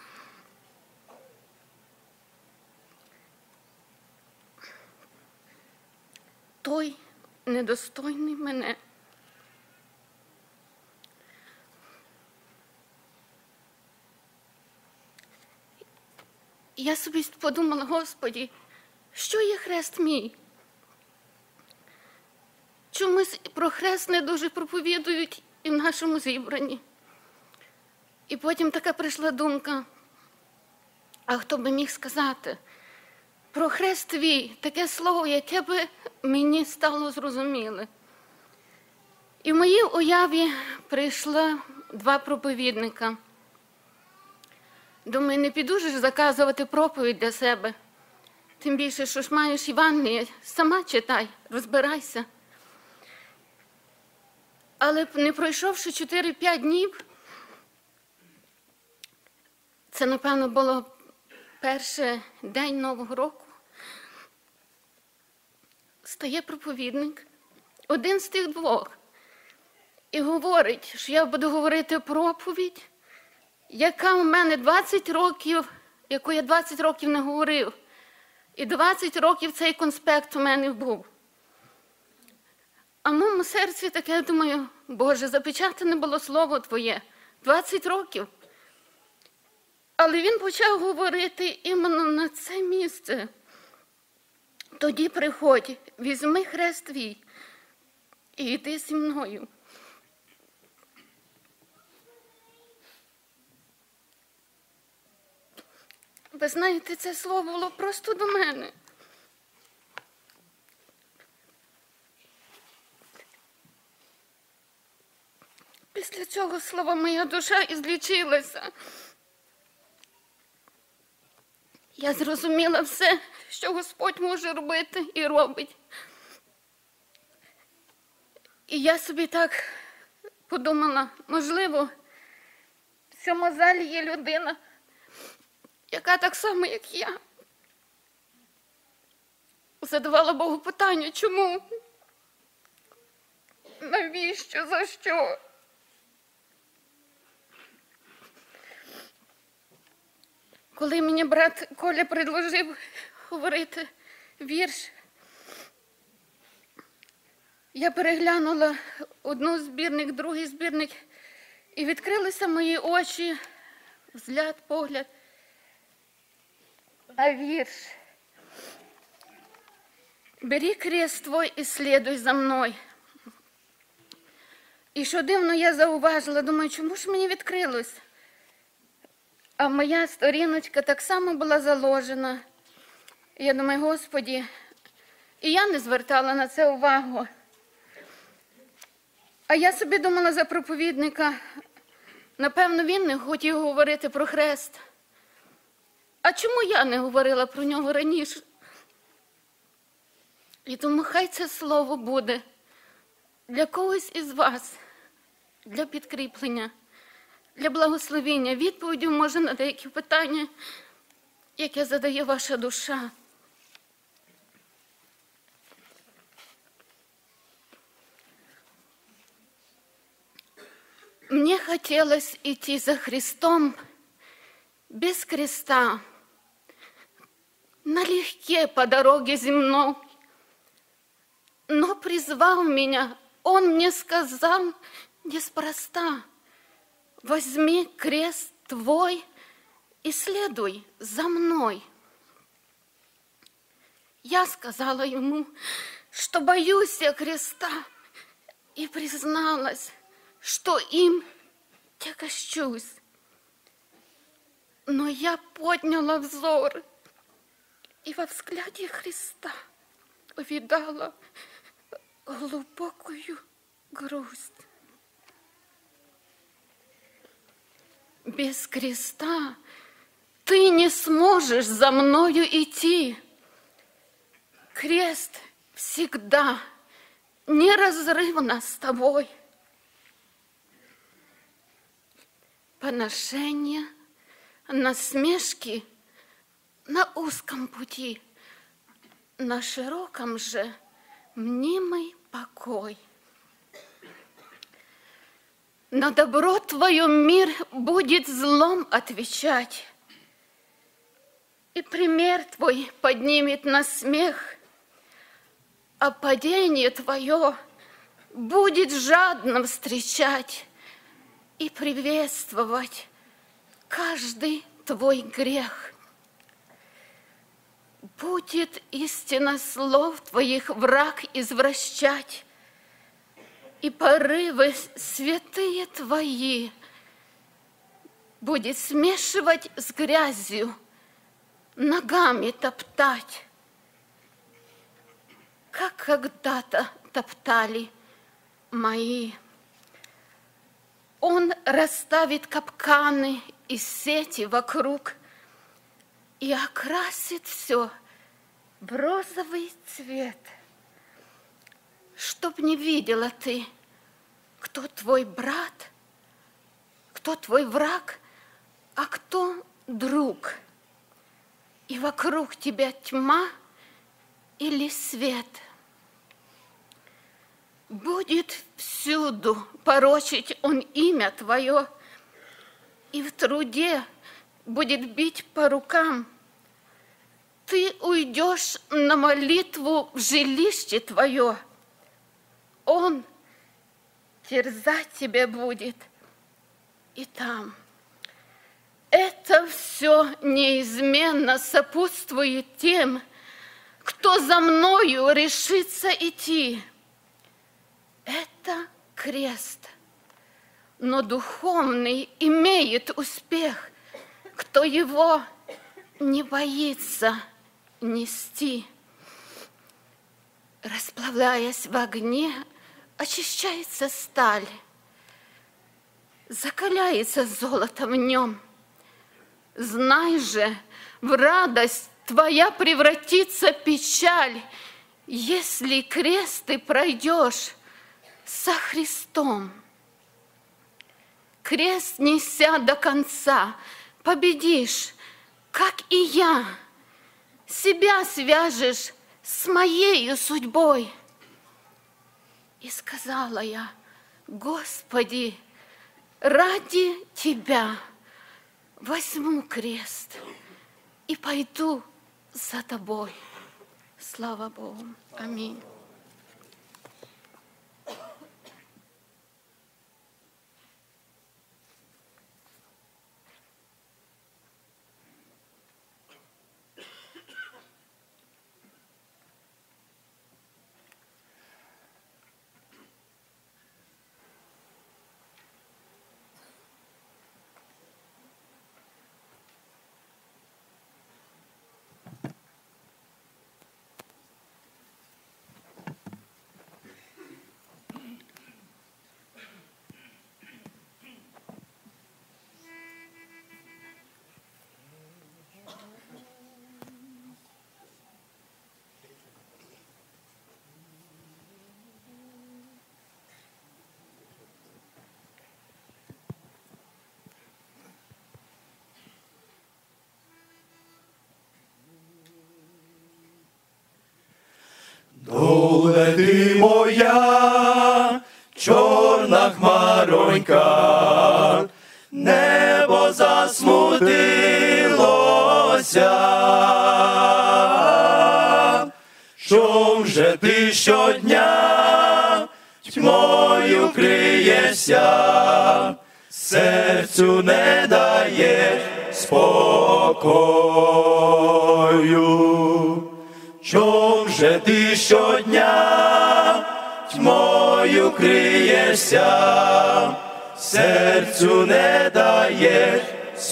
Speaker 9: той недостойний мене. Я собі подумала, Господі, що є хрест мій? Чомусь про хрест не дуже проповідують і в нашому зібранні. І потім така прийшла думка, а хто би міг сказати про хрест твій, таке слово, яке би мені стало зрозуміле. І в моїй уяві прийшло два проповідника. Думаю, не піду ж заказувати проповідь для себе. Тим більше, що ж маєш Євангеліє, сама читай, розбирайся. Але не пройшовши чотири-п'ять днів, це, напевно, було перший день Нового року, стає проповідник, один з тих двох, і говорить, що я буду говорити проповідь, яка у мене двадцять років, яку я двадцять років не говорив. І двадцять років цей конспект у мене був. А в моєму серці таке, я думаю, Боже, запечатане було слово Твоє. двадцять років. Але він почав говорити іменно на це місце. Тоді приходь, візьми хрест твій і йди зі мною. Ви знаєте, це слово було просто до мене. Після цього слова моя душа і злічилася. Я зрозуміла все, що Господь може робити і робить. І я собі так подумала, можливо, в цьому залі є людина, яка так само, як я, задавала Богу питання, чому, навіщо, за що. Коли мені брат Коля предложив говорити вірш, я переглянула одну збірник, другий збірник, і відкрилися мої очі, взгляд, погляд на вірш. «Бери крест твой і слідуй за мною». І що дивно, я зауважила, думаю, чому ж мені відкрилось? А моя сторіночка так само була заложена. І я думаю, Господі, і я не звертала на це увагу. А я собі думала за проповідника, напевно, він не хотів говорити про хрест. А чому я не говорила про нього раніше? І тому хай це слово буде для когось із вас, для підкріплення, для благословення, відповіддю може на деякі питання, яке задає ваша душа. Мне хотелось идти за Христом без креста, налегке по дороге земной. Но призвал меня, Он мне сказал неспроста: возьми крест твой и следуй за мной. Я сказала ему, что боюсь я креста, и призналась, что им тягощусь. Но я подняла взор, и во взгляде Христа увидала глубокую грусть. Без креста ты не сможешь за мною идти. Крест всегда неразрывно с тобой. Поношения, насмешки на узком пути, на широком же мнимый покой. На добро твое мир будет злом отвечать, и пример твой поднимет на смех, а падение твое будет жадно встречать и приветствовать каждый твой грех. Будет истина слов твоих враг извращать, и порывы святые твои будет смешивать с грязью, ногами топтать, как когда-то топтали мои. Он расставит капканы и сети вокруг и окрасит все в розовый цвет, чтоб не видела ты, кто твой брат, кто твой враг, а кто друг. И вокруг тебя тьма или свет. Будет всюду порочить он имя твое, и в труде будет бить по рукам. Ты уйдешь на молитву в жилище твое, он терзать тебя будет и там. Это все неизменно сопутствует тем, кто за мною решится идти. Это крест, но духовный имеет успех, кто его не боится нести. Расплавляясь в огне, очищается сталь, закаляется золото в нем. Знай же, в радость твоя превратится печаль, если крест ты пройдешь со Христом. Крест неся до конца, победишь, как и я, себя свяжешь с моею судьбой. И сказала я: Господи, ради Тебя возьму крест и пойду за Тобой. Слава Богу. Аминь.
Speaker 10: Доле ти моя, чорна хмаронька, небо засмутилося. Чом же ти щодня тьмою криєшся, серцю не даєш спокою? Чом же ти щодня тьмою криєшся, серцю не даєш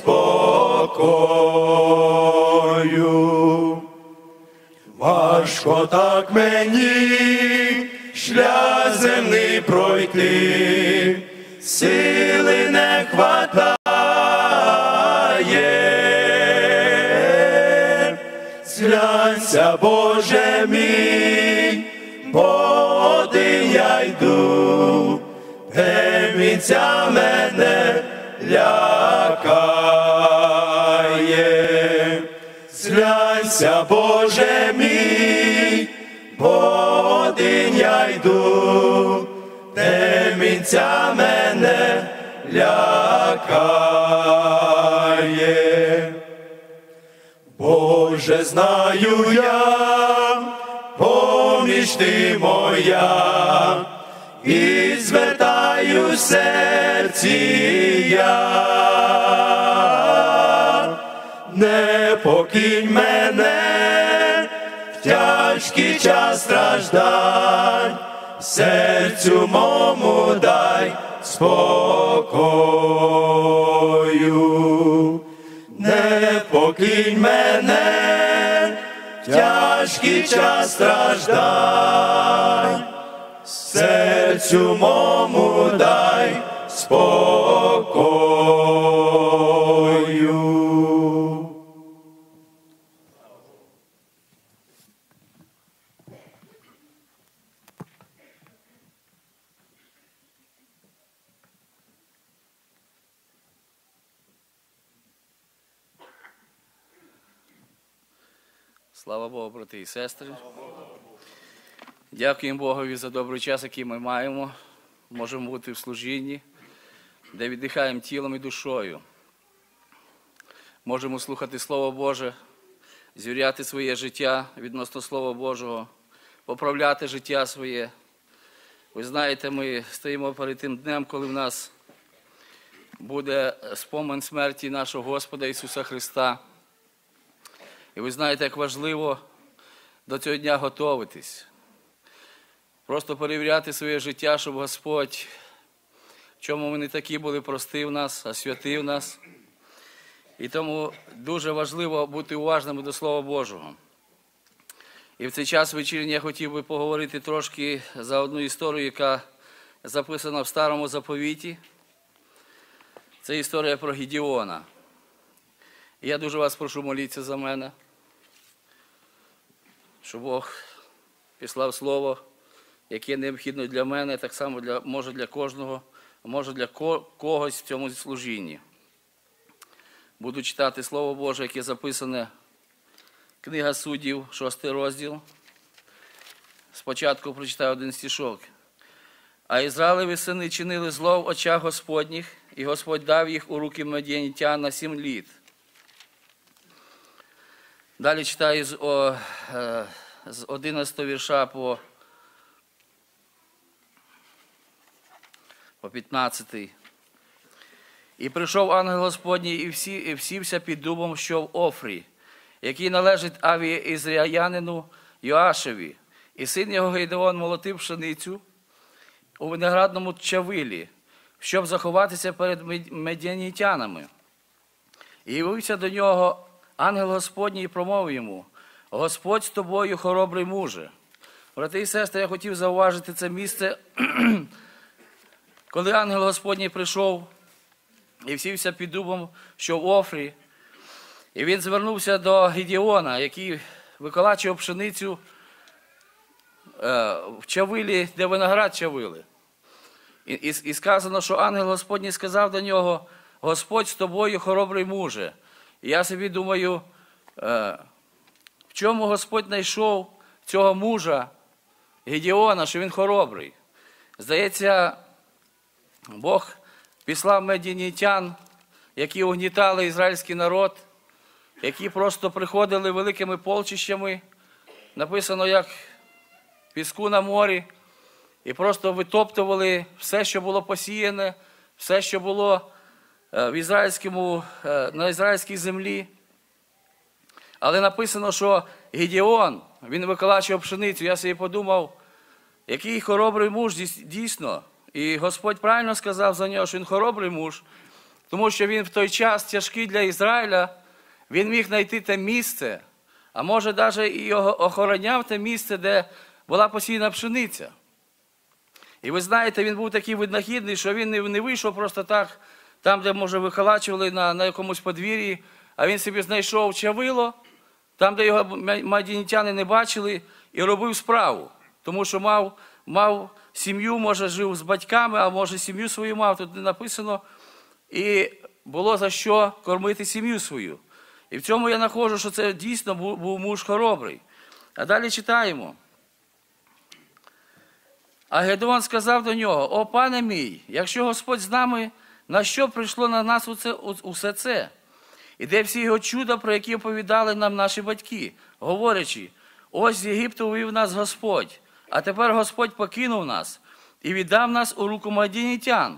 Speaker 10: спокою? Важко так мені шлях земний пройти, сили не хватає. Зглянься, Боже мій, бо один я йду, темниця мене лякає. Зглянься, Боже мій, йду, темінця мене лякає. Боже, знаю я, поміч ти моя, і звертаю в серці я. Не покинь мене в тяжкий час страждань, серцю мому дай спокою. Не покинь мене в тяжкий час страждань, серцю мому дай спокою.
Speaker 11: Слава Богу, брати і сестри. Дякуємо Богові за добрий час, який ми маємо. Можемо бути в служінні, де віддихаємо тілом і душою. Можемо слухати Слово Боже, звіряти своє життя відносно Слова Божого, поправляти життя своє. Ви знаєте, ми стоїмо перед тим днем, коли в нас буде спомин смерті нашого Господа Ісуса Христа. І ви знаєте, як важливо до цього дня готуватись. Просто перевіряти своє життя, щоб Господь, в чому ми не такі були, простив нас, а святив нас. І тому дуже важливо бути уважними до Слова Божого. І в цей час вечірній я хотів би поговорити трошки за одну історію, яка записана в Старому Заповіті. Це історія про Гедеона. І я дуже вас прошу молитися за мене, щоб Бог післав слово, яке необхідно для мене, так само для, може для кожного, може для когось в цьому служінні. Буду читати Слово Боже, яке записане Книга Суддів, шостий розділ. Спочатку прочитаю один стишок. «А Ізраїлеві сини чинили зло в очах Господніх, і Господь дав їх у руки мадіянітян на сім літ». Далі читаю з, о, з одинадцятого вірша по, по п'ятнадцятий. «І прийшов ангел Господній і, всі, і всівся під дубом, що в Офрі, який належить авіізраїлянину Йоашеві. І син його Гедеон молотив пшеницю у виноградному чавилі, щоб заховатися перед медіанітянами. І явився до нього ангел Господній і промовив йому: Господь з тобою, хоробрий муже». Брати і сестри, я хотів зауважити це місце, коли ангел Господній прийшов і всівся під дубом, що в Офрі, і він звернувся до Гедеона, який виколачував пшеницю в чавилі, де виноград чавили. І, і, і сказано, що ангел Господній сказав до нього: Господь з тобою, хоробрий муже. І я собі думаю, в чому Господь знайшов цього мужа Гедеона, що він хоробрий. Здається, Бог післав медіанітян, які угнітали ізраїльський народ, які просто приходили великими полчищами, написано, як піску на морі, і просто витоптували все, що було посіяне, все, що було в ізраїльському, на ізраїльській землі. Але написано, що Гедеон, він виколачував пшеницю. Я собі подумав, який хоробрий муж дійсно. І Господь правильно сказав за нього, що він хоробрий муж, тому що він в той час тяжкий для Ізраїля, він міг знайти те місце, а може навіть і охороняв те місце, де була посіяна пшениця. І ви знаєте, він був такий винахідний, що він не вийшов просто так, там, де, може, виколачували на, на якомусь подвір'ї, а він собі знайшов чавило, там, де його мадіанітяни не бачили, і робив справу. Тому що мав, мав сім'ю, може, жив з батьками, а може, сім'ю свою мав, тут не написано. І було за що кормити сім'ю свою. І в цьому я знаходжу, що це дійсно був, був муж хоробрий. А далі читаємо. А Гедеон сказав до нього: «О, пане мій, якщо Господь з нами, на що прийшло на нас усе, усе це? І де всі його чуда, про які оповідали нам наші батьки, говорячи: ось з Єгипту вивів нас Господь, а тепер Господь покинув нас і віддав нас у руку мадіанітян».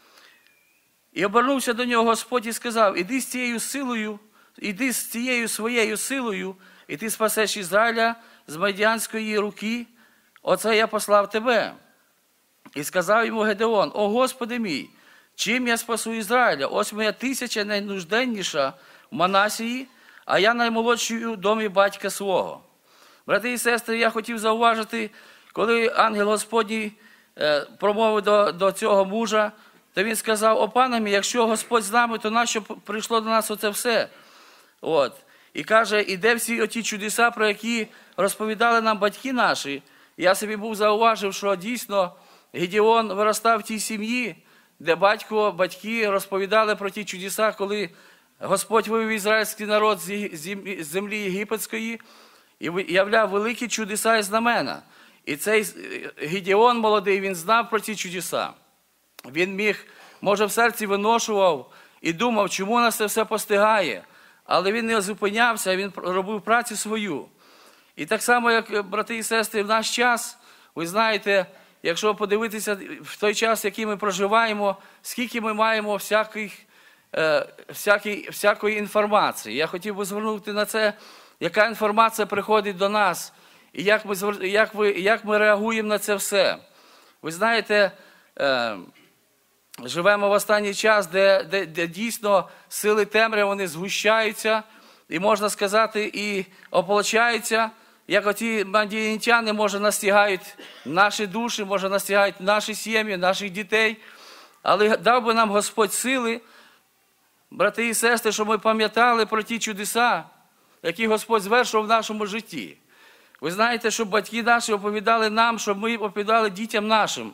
Speaker 11: І обернувся до нього Господь і сказав: «Іди з цією силою, іди з цією своєю силою, і ти спасеш Ізраїля з мадіанської руки, оце я послав тебе». І сказав йому Гедеон: «О Господи мій, чим я спасу Ізраїля? Ось моя тисяча найнужденніша в Манасії, а я наймолодший у домі батька свого». Брати і сестри, я хотів зауважити, коли ангел Господній промовив до, до цього мужа, то він сказав: «О, пане мій, якщо Господь з нами, то нащо прийшло до нас оце все?» От. І каже: «І де всі оті чудеса, про які розповідали нам батьки наші?» Я собі був зауважив, що дійсно Гедеон виростав в тій сім'ї, де батько, батьки розповідали про ті чудеса, коли Господь вивів ізраїльський народ з землі єгипетської і являв великі чудеса і знамена. І цей Гедеон молодий, він знав про ці чудеса. Він міг, може, в серці виношував і думав, чому нас це все постигає. Але він не зупинявся, він робив працю свою. І так само, як, брати і сестри, в наш час, ви знаєте, якщо подивитися в той час, який ми проживаємо, скільки ми маємо всяких, е, всякої, всякої інформації. Я хотів би звернути на це, яка інформація приходить до нас, і як ми, як ви, як ми реагуємо на це все. Ви знаєте, е, живемо в останній час, де, де, де дійсно сили темряви, вони згущаються, і, можна сказати, і ополчаються, як оті мадіанітяни, може, настигають наші душі, може, настигають наші сім'ї, наших дітей. Але дав би нам Господь сили, брати і сестри, щоб ми пам'ятали про ті чудеса, які Господь звершив в нашому житті. Ви знаєте, щоб батьки наші оповідали нам, щоб ми оповідали дітям нашим.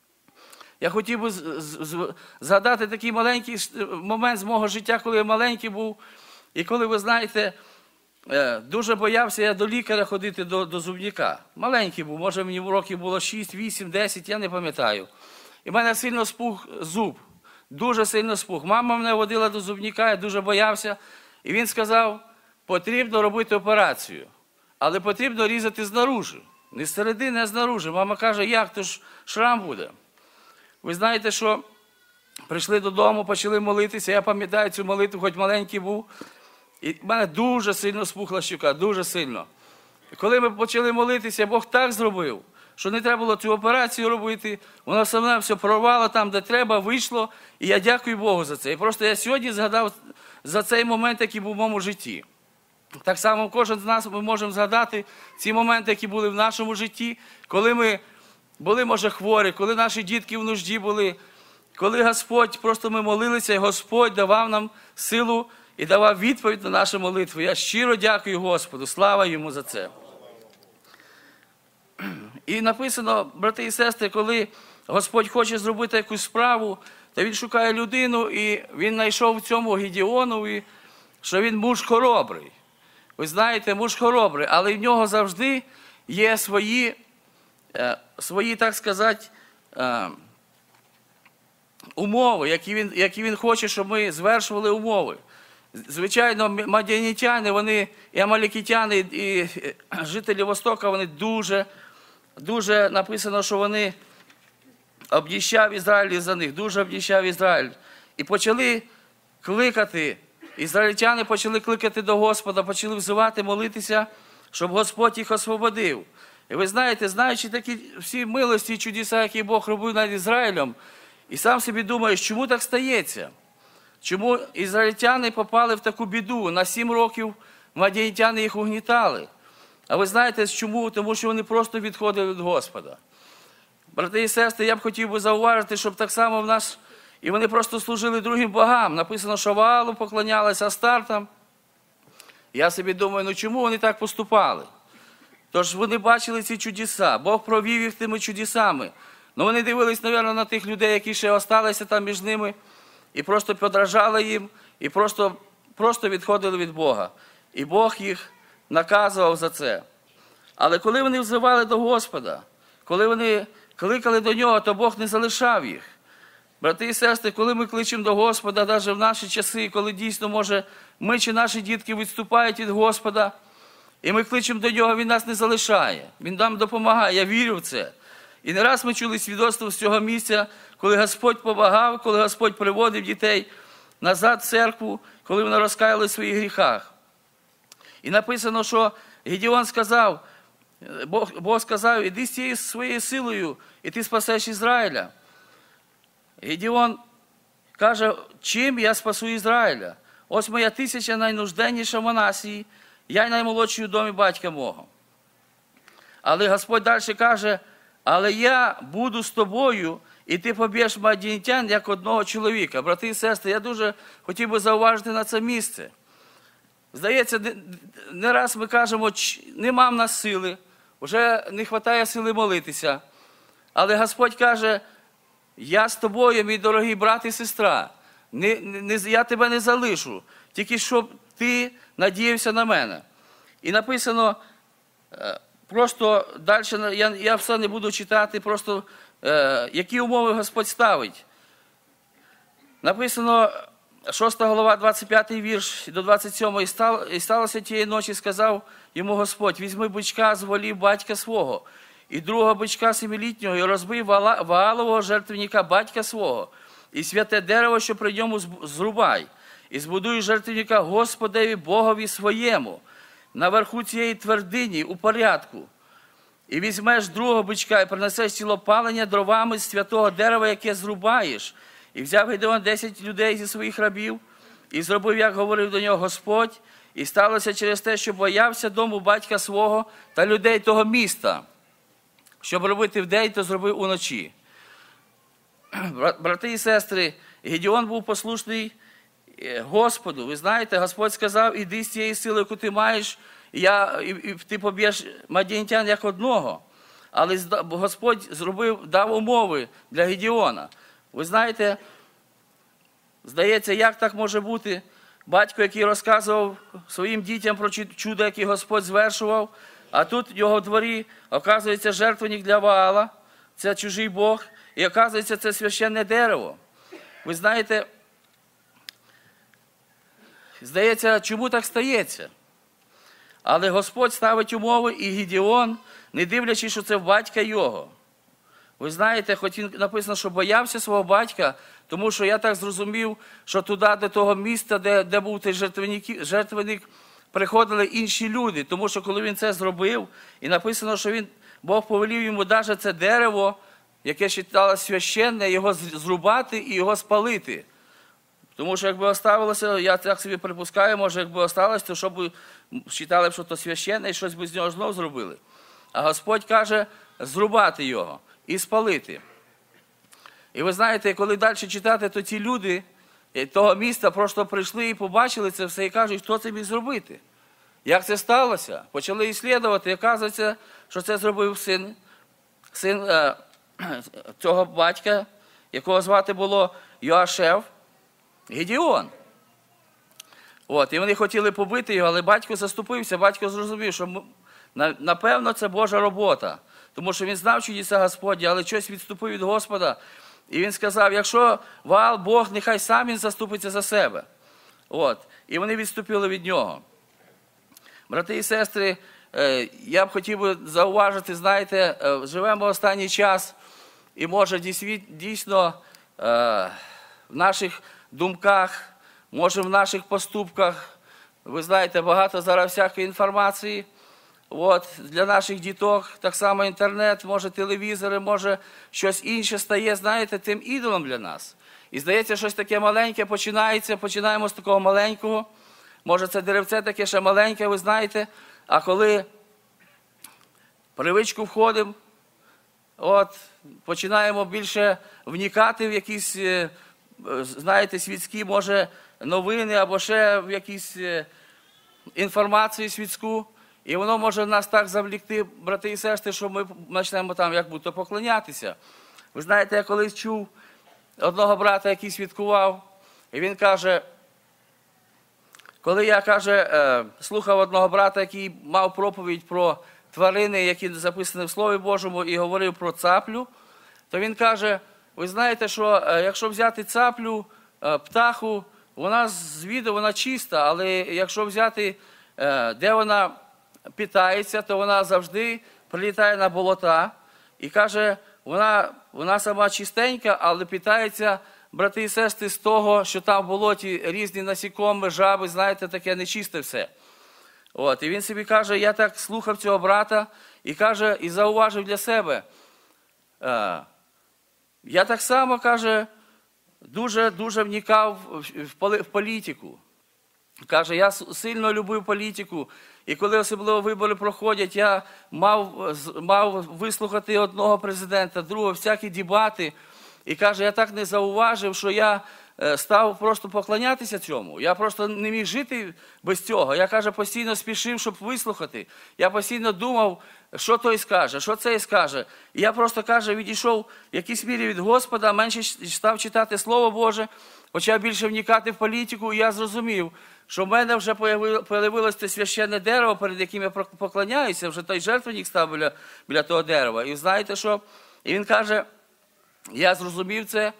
Speaker 11: Я хотів би згадати такий маленький момент з мого життя, коли я маленький був, і коли, ви знаєте, дуже боявся я до лікаря ходити, до, до зубника. Маленький був, може мені в років було шість, вісім, десять, я не пам'ятаю. І в мене сильно спух зуб, дуже сильно спух. Мама мене водила до зубника, я дуже боявся. І він сказав: потрібно робити операцію, але потрібно різати знаружи. Не зсередини, а знаружи. Мама каже: як, то ж шрам буде. Ви знаєте, що прийшли додому, почали молитися. Я пам'ятаю цю молитву, хоч маленький був. І в мене дуже сильно спухла щука, дуже сильно. І коли ми почали молитися, Бог так зробив, що не треба було цю операцію робити. Воно саме все прорвало там, де треба, вийшло. І я дякую Богу за це. І просто я сьогодні згадав за цей момент, який був в моєму житті. Так само кожен з нас ми можемо згадати ці моменти, які були в нашому житті, коли ми були, може, хворі, коли наші дітки в нужді були, коли Господь, просто ми молилися, і Господь давав нам силу і давав відповідь на наші молитви. Я щиро дякую Господу, слава Йому за це. І написано, брати і сестри, коли Господь хоче зробити якусь справу, то Він шукає людину, і Він знайшов в цьому Гедеонові, що він муж хоробрий. Ви знаєте, муж хоробрий, але в нього завжди є свої, свої, так сказати, умови, які він, які він хоче, щоб ми звершували умови. Звичайно, мадіанітяни, вони, і амалікітяни, і жителі Востока, вони дуже, дуже написано, що вони обніщав Ізраїль за них, дуже обніщав Ізраїль. І почали кликати, ізраїльтяни почали кликати до Господа, почали взивати, молитися, щоб Господь їх освободив. І ви знаєте, знаючи такі всі милості і чудеса, які Бог робив над Ізраїлем, і сам собі думаєш, чому так стається? Чому ізраїльтяни попали в таку біду? На сім років мадіанітяни їх угнітали. А ви знаєте чому? Тому що вони просто відходили від Господа. Брати і сестри, я б хотів би зауважити, щоб так само в нас, і вони просто служили другим богам. Написано, що Ваалу поклонялися, Астартам. Я собі думаю, ну чому вони так поступали? Тож вони бачили ці чудеса, Бог провів їх тими чудесами. Ну вони дивились, мабуть, на тих людей, які ще залишилися там між ними, і просто подражали їм, і просто, просто відходили від Бога. І Бог їх наказував за це. Але коли вони взивали до Господа, коли вони кликали до нього, то Бог не залишав їх. Брати і сестри, коли ми кличемо до Господа, навіть в наші часи, коли дійсно, може, ми чи наші дітки відступають від Господа, і ми кличемо до Нього, Він нас не залишає. Він нам допомагає, я вірю в це. І не раз ми чули свідоцтво з цього місця, коли Господь помагав, коли Господь приводив дітей назад в церкву, коли вони розкаяли в своїх гріхах. І написано, що Гедеон сказав, Бог, Бог сказав, іди з цією своєю силою, і ти спасеш Ізраїля. Гедеон каже, чим я спасу Ізраїля? Ось моя тисяча найнужденніша в Манасії, я й наймолодший у домі батька мого. Але Господь далі каже, але я буду з тобою, і ти поб'єш мадіянтян, як одного чоловіка. Брати і сестри, я дуже хотів би зауважити на це місце. Здається, не раз ми кажемо, нема в нас сили, вже не вистачає сили молитися. Але Господь каже, я з тобою, мій дорогий брат і сестра, не, не, я тебе не залишу, тільки щоб ти надіявся на мене. І написано, просто далі, я, я все не буду читати, просто е, які умови Господь ставить. Написано, шоста глава, двадцять п'ятий вірш до двадцять сьомого, і сталося тієї ночі, сказав йому Господь, візьми бичка з волів батька свого, і другого бичка семилітнього, і розбий Ваалового жертвенника батька свого, і святе дерево, що при ньому зрубай, і збудуй жертвенника Господеві Богові своєму, наверху цієї твердині, у порядку. І візьмеш другого бичка, і принесеш цілопалення дровами з святого дерева, яке зрубаєш. І взяв Гедеон десять людей зі своїх рабів, і зробив, як говорив до нього Господь, і сталося через те, що боявся дому батька свого та людей того міста. Щоб робити вдень, то зробив уночі. Брати і сестри, Гедеон був послушний Господу. Ви знаєте, Господь сказав, іди з цієї сили, яку ти маєш, і, я, і, і ти поб'єш мадіянтян як одного. Але Господь зробив, дав умови для Гедеона. Ви знаєте, здається, як так може бути? Батько, який розказував своїм дітям про чудо, яке Господь звершував, а тут в його дворі, оказується, жертвенник для Ваала, це чужий Бог, і оказується, це священне дерево. Ви знаєте, здається, чому так стається? Але Господь ставить умови, і Гедеон, не дивлячись, що це в батька його. Ви знаєте, хоч він написано, що боявся свого батька, тому що я так зрозумів, що туди, до того міста, де, де був той жертвенник, жертвенник, приходили інші люди. Тому що коли він це зробив, і написано, що він, Бог повелів йому навіть це дерево, яке вважалося священне, його зрубати і його спалити. Тому що якби оставилося, я так собі припускаю, може, якби осталося, то щоб вважали, що то священне, і щось би з нього знов зробили. А Господь каже, зрубати його і спалити. І ви знаєте, коли далі читати, то ці люди того міста просто прийшли і побачили це все, і кажуть, хто це міг зробити. Як це сталося? Почали іслідувати, і оказується, що це зробив син, син е, цього батька, якого звати було Йоашев, Гедеон. От, і вони хотіли побити його, але батько заступився, батько зрозумів, що напевно це Божа робота. Тому що він знав чудеса Господні, але щось відступив від Господа. І він сказав, якщо Ваал Бог, нехай сам він заступиться за себе. От. І вони відступили від нього. Брати і сестри, я б хотів би зауважити, знаєте, живемо останній час, і може дійсно в наших думках, може в наших поступках, ви знаєте, багато зараз всякої інформації. От, для наших діток, так само інтернет, може телевізори, може щось інше стає, знаєте, тим ідолом для нас. І здається, щось таке маленьке починається, починаємо з такого маленького, може це деревце таке ще маленьке, ви знаєте, а коли привичку входимо, от, починаємо більше вникати в якісь, знаєте, світські, може, новини, або ще в якісь інформацію світську, і воно може нас так завлікти, брати і сестри, що ми почнемо там як будто поклонятися. Ви знаєте, я колись чув одного брата, який свідкував, і він каже, коли я, каже, слухав одного брата, який мав проповідь про тварини, які записані в Слові Божому, і говорив про цаплю, то він каже, ви знаєте, що якщо взяти цаплю, птаху, вона з виду, вона чиста, але якщо взяти, де вона питається, то вона завжди прилітає на болота. І каже, вона, вона сама чистенька, але питається, брати і сестри, з того, що там в болоті різні насікоми, жаби, знаєте, таке нечисте все. От, і він собі каже, я так слухав цього брата, і каже, і зауважив для себе. Е, я так само, каже, дуже-дуже вникав в політику. Каже, я сильно любив політику, і коли особливо вибори проходять, я мав, мав вислухати одного президента, другого, всякі дебати. І каже, я так не зауважив, що я став просто поклонятися цьому. Я просто не міг жити без цього. Я, каже, постійно спішив, щоб вислухати. Я постійно думав, що той скаже, що цей скаже. І я просто, каже, відійшов в якійсь мірі від Господа, менше став читати Слово Боже, почав більше вникати в політику, і я зрозумів, що в мене вже появилось те священне дерево, перед яким я поклоняюся, вже той жертвенник став біля, біля того дерева. І знаєте що? І він каже, я зрозумів це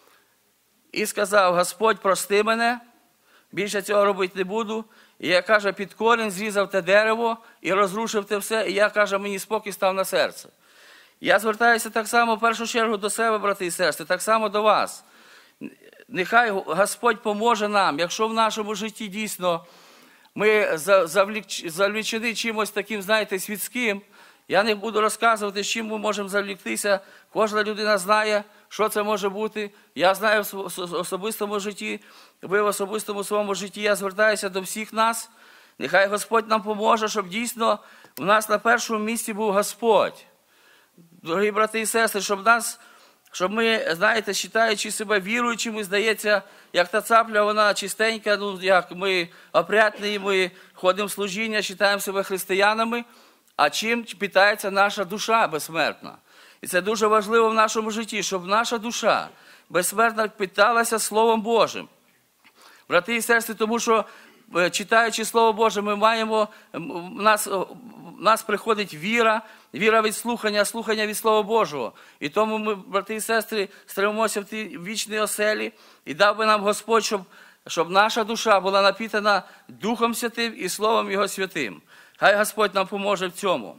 Speaker 11: і сказав, Господь, прости мене, більше цього робити не буду. І я, каже, під корінь зрізав те дерево і розрушив те все, і я, каже, мені спокій став на серце. Я звертаюся так само в першу чергу до себе, брати і сестри, так само до вас. Нехай Господь поможе нам, якщо в нашому житті дійсно ми завлічені чимось таким, знаєте, світським. Я не буду розказувати, з чим ми можемо завліктися. Кожна людина знає, що це може бути. Я знаю в особистому житті, ви в особистому своєму житті. Я звертаюся до всіх нас. Нехай Господь нам поможе, щоб дійсно у нас на першому місці був Господь. Дорогі брати і сестри, щоб нас, щоб ми, знаєте, вважаючи себе віруючими, здається, як та цапля, вона чистенька, ну, як ми опрятні, ми ходимо в служіння, вважаємо себе християнами, а чим питається наша душа безсмертна. І це дуже важливо в нашому житті, щоб наша душа безсмертна питалася Словом Божим. Брати і сестри, тому що, читаючи Слово Боже, ми маємо, в нас, в нас приходить віра, віра від слухання, слухання від Слова Божого. І тому ми, брати і сестри, стремимося в тій вічній оселі, і дав би нам Господь, щоб, щоб наша душа була напітана Духом Святим і Словом Його Святим. Хай Господь нам поможе в цьому.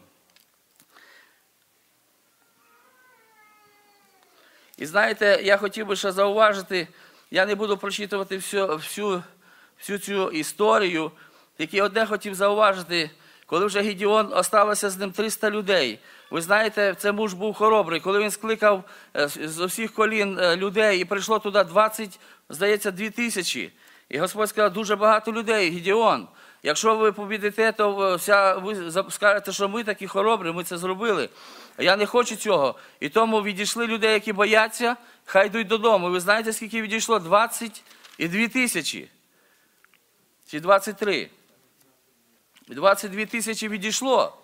Speaker 11: І знаєте, я хотів би ще зауважити, я не буду прочитувати всю, всю, всю цю історію, тільки одне хотів зауважити, коли вже Гедеон, осталося з ним триста людей. Ви знаєте, це муж був хоробрий, коли він скликав з усіх колін людей і прийшло туди двадцять, здається, дві тисячі. І Господь сказав, дуже багато людей, Гедеон. Якщо ви побідете, то вся, ви скажете, що ми такі хоробрі, ми це зробили. А я не хочу цього. І тому відійшли людей, які бояться, хай йдуть додому. Ви знаєте, скільки відійшло? двадцять дві тисячі. Чи двадцять три. двадцять дві тисячі відійшло.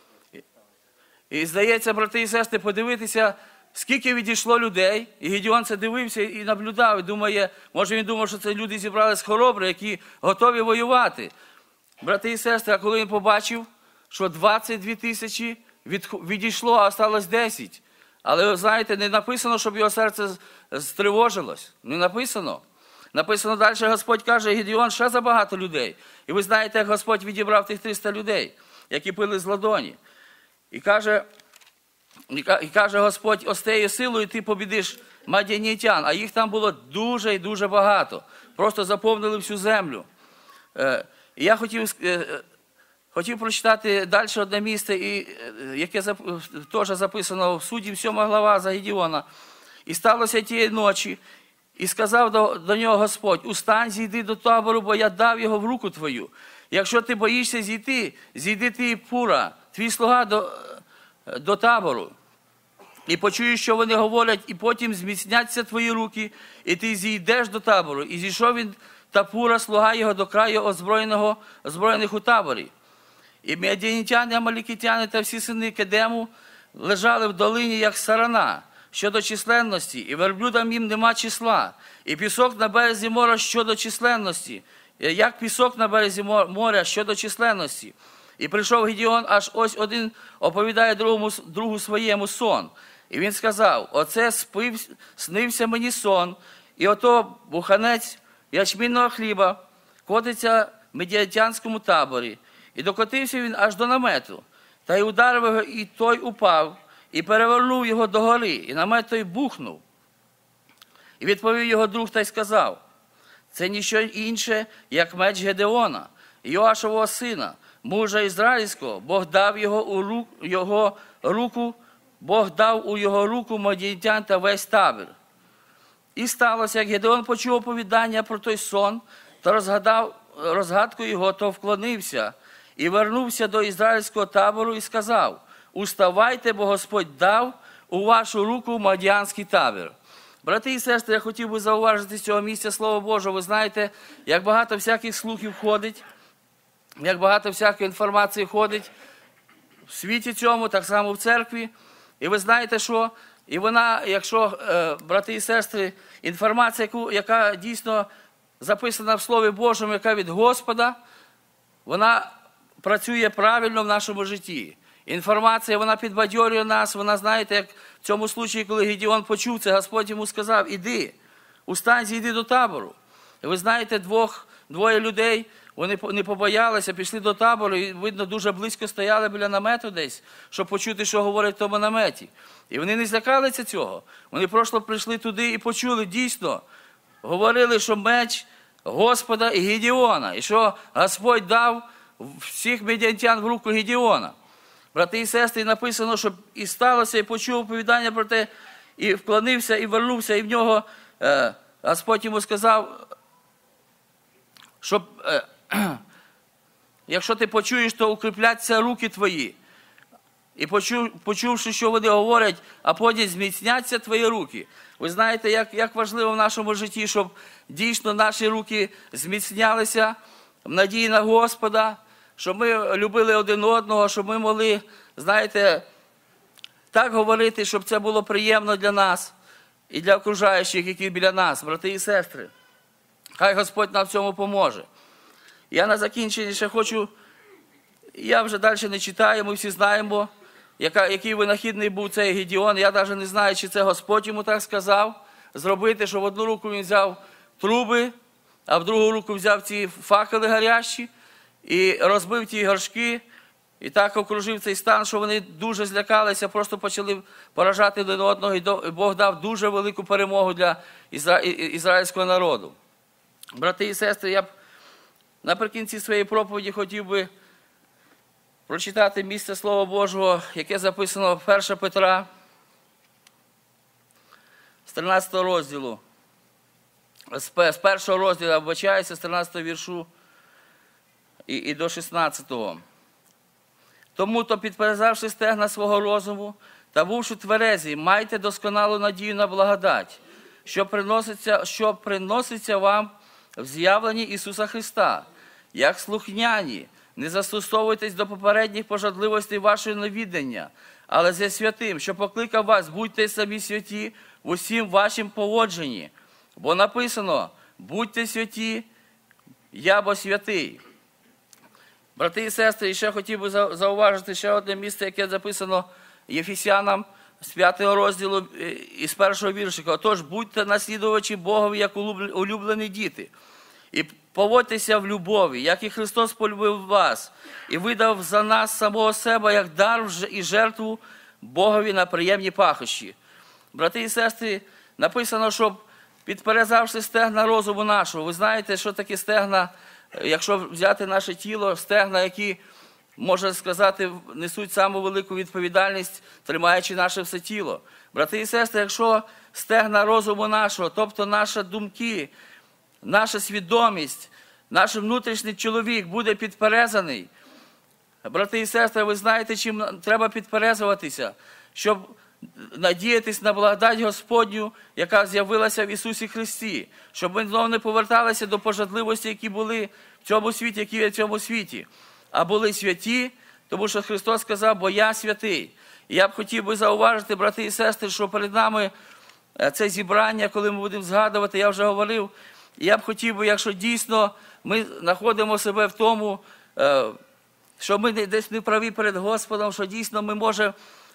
Speaker 11: І здається, брати і сестри, подивитися, скільки відійшло людей. І Гедеон це дивився і наблюдав. І думає, може він думав, що це люди зібрались хоробрі, які готові воювати. Брати і сестри, а коли він побачив, що двадцять дві тисячі відійшло, а осталось десять. Але, знаєте, не написано, щоб його серце стривожилось. Не написано. Написано далі, Господь каже, Гедеон, ще забагато людей. І ви знаєте, як Господь відібрав тих триста людей, які пили з ладоні. І каже, і каже Господь, ось тією силою ти побідиш мадіанітян. А їх там було дуже і дуже багато. Просто заповнили всю землю. І я хотів, хотів прочитати далі одне місце, і, яке теж записано в Суддів, сьома глава за Гедеона. І сталося тієї ночі, і сказав до, до нього Господь, устань, зійди до табору, бо я дав його в руку твою. Якщо ти боїшся зійти, зійди ти і Пура, твій слуга до, до табору. І почуєш, що вони говорять, і потім зміцняться твої руки, і ти зійдеш до табору. І зійшов він та Пура, слуга його, до краю озброєного, озброєних у таборі. І мадіанітяни, амалікитяни та всі сини Кедему лежали в долині, як сарана, щодо численності, і верблюдам їм нема числа. І пісок на березі моря щодо численності, як пісок на березі моря щодо численності. І прийшов Гедеон, аж ось один оповідає другому, другу своєму сон. І він сказав: оце спив, снився мені сон, і ото буханець ячмінного хліба котиться в медіатянському таборі. І докотився він аж до намету, та й ударив його, і той упав, і перевернув його догори, і намет той бухнув. І відповів його друг та й сказав: це ніщо інше, як меч Гедеона, Йоашового сина, мужа ізраїльського. Бог дав його у рук, його руку, Бог дав у його руку мадіантян та весь табір. І сталося, як Гедеон почув оповідання про той сон, та розгадав розгадку його, то вклонився і вернувся до ізраїльського табору і сказав: уставайте, бо Господь дав у вашу руку мадіанський табір. Брати і сестри, я хотів би зауважити з цього місця Слово Боже. Ви знаєте, як багато всяких слухів ходить, як багато всякої інформації ходить в світі цьому, так само в церкві. І ви знаєте, що і вона, якщо, е, брати і сестри, інформація, яку, яка дійсно записана в Слові Божому, яка від Господа, вона працює правильно в нашому житті. Інформація, вона підбадьорює нас, вона, знаєте, як в цьому случаї, коли Гедеон почув це, Господь йому сказав: іди, устань, зійди до табору. І ви знаєте, двох, двоє людей, вони не побоялися, пішли до табору, і, видно, дуже близько стояли біля намету десь, щоб почути, що говорять в тому наметі. І вони не злякалися цього. Вони просто прийшли туди і почули, дійсно, говорили, що меч Господа і Гедеона, і що Господь дав всіх медіантян в руку Гедеона. Брати і сестри, написано, що і сталося, і почув оповідання про те, і вклонився, і вернувся, і в нього е, Господь йому сказав, щоб, е, якщо ти почуєш, то укріпляться руки твої. І почув, почувши, що вони говорять, а потім зміцняться твої руки. Ви знаєте, як, як важливо в нашому житті, щоб дійсно наші руки зміцнялися в надії на Господа, щоб ми любили один одного, щоб ми могли, знаєте, так говорити, щоб це було приємно для нас і для окружаючих, які біля нас, брати і сестри. Хай Господь нам в цьому поможе. Я на закінчення ще хочу, я вже далі не читаю, ми всі знаємо, яка, який винахідний був цей Гедеон. Я навіть не знаю, чи це Господь йому так сказав зробити, що в одну руку він взяв труби, а в другу руку взяв ці факели гарячі і розбив ті горшки, і так окружив цей стан, що вони дуже злякалися, просто почали поражати один одного, і Бог дав дуже велику перемогу для ізра... ізраїльського народу. Брати і сестри, я б наприкінці своєї проповіді хотів би прочитати місце Слова Божого, яке записано в Першого Петра, з тринадцятого розділу, з першого розділу, вибачаюся, з тринадцятого віршу і, і до шістнадцятого. Тому то, підперезавши стегна свого розуму та бувши тверезі, майте досконалу надію на благодать, що приноситься, що приноситься вам в з'явленні Ісуса Христа. Як слухняні, не застосовуйтесь до попередніх пожадливостей вашого невідання, але зі святим, що покликав вас, будьте самі святі в усім вашім поводженні. Бо написано: будьте святі, я бо святий. Брати і сестри, і ще хотів би зауважити ще одне місце, яке записано Єфесянам з п'ятого розділу і з першого віршика. Отож, будьте наслідувачі Богові, як улюблені діти, і поводьтеся в любові, як і Христос полюбив вас, і видав за нас самого себе, як дар і жертву Богові на приємні пахощі. Брати і сестри, написано, щоб підперезавши стегна розуму нашого. Ви знаєте, що таке стегна, якщо взяти наше тіло, стегна, які, можна сказати, несуть саму велику відповідальність, тримаючи наше все тіло. Брати і сестри, якщо стегна розуму нашого, тобто наші думки, наша свідомість, наш внутрішній чоловік буде підперезаний, брати і сестри, ви знаєте, чим треба підперезуватися, щоб надіятись на благодать Господню, яка з'явилася в Ісусі Христі, щоб ми знову не поверталися до пожадливості, які були в цьому світі, які є в цьому світі, а були святі, тому що Христос сказав: бо я святий. І я б хотів би зауважити, брати і сестри, що перед нами це зібрання, коли ми будемо згадувати, я вже говорив, і я б хотів би, якщо дійсно ми знаходимо себе в тому, що ми десь не праві перед Господом, що дійсно ми можемо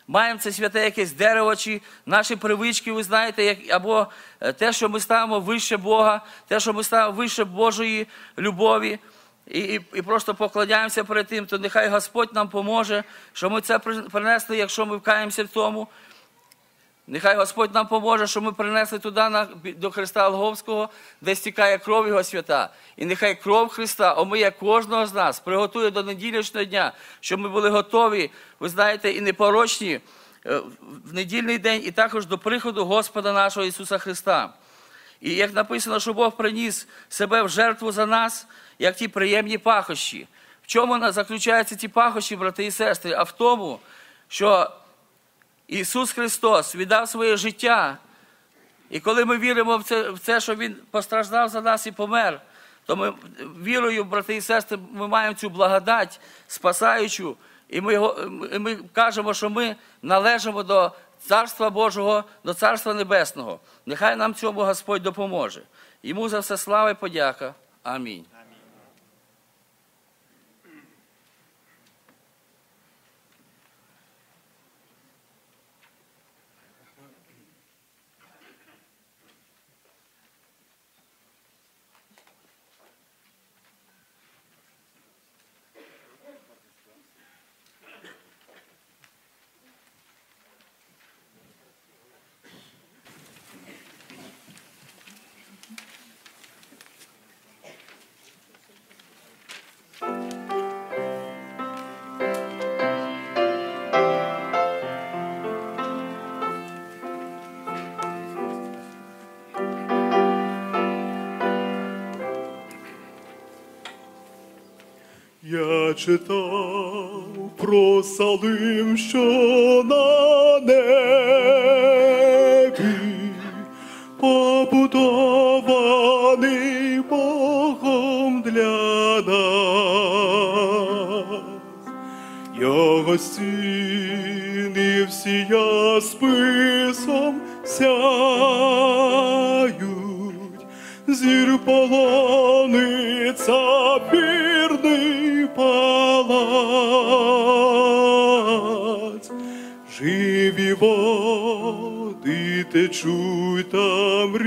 Speaker 11: маємо це святе якесь дерево, чи наші привички, ви знаєте, як, або те, що ми ставимо вище Бога, те, що ми ставимо вище Божої любові, і, і, і просто поклоняємося перед тим, то нехай Господь нам поможе, що ми це принесли, якщо ми вкаємося в тому. Нехай Господь нам поможе, що ми принесли туди, на, до Христа Голгофського, де стікає кров Його свята. І нехай кров Христа омиє кожного з нас, приготує до неділячного дня, щоб ми були готові, ви знаєте, і непорочні в недільний день, і також до приходу Господа нашого Ісуса Христа. І як написано, що Бог приніс себе в жертву за нас, як ті приємні пахощі. В чому заключаються ці пахощі, брати і сестри? А в тому, що Ісус Христос віддав своє життя, і коли ми віримо в це, в це, що Він постраждав за нас і помер, то ми вірою, брати і сестри, ми маємо цю благодать спасаючу, і ми, і ми кажемо, що ми належимо до Царства Божого, до Царства Небесного. Нехай нам цьому Господь допоможе. Йому за все слава і подяка. Амінь.
Speaker 10: Я читав про Салим, що на небі, побудований Богом для нас. Його стіни всі ясписом сяють, зір полонить сапфірний палац. Живі води течуть там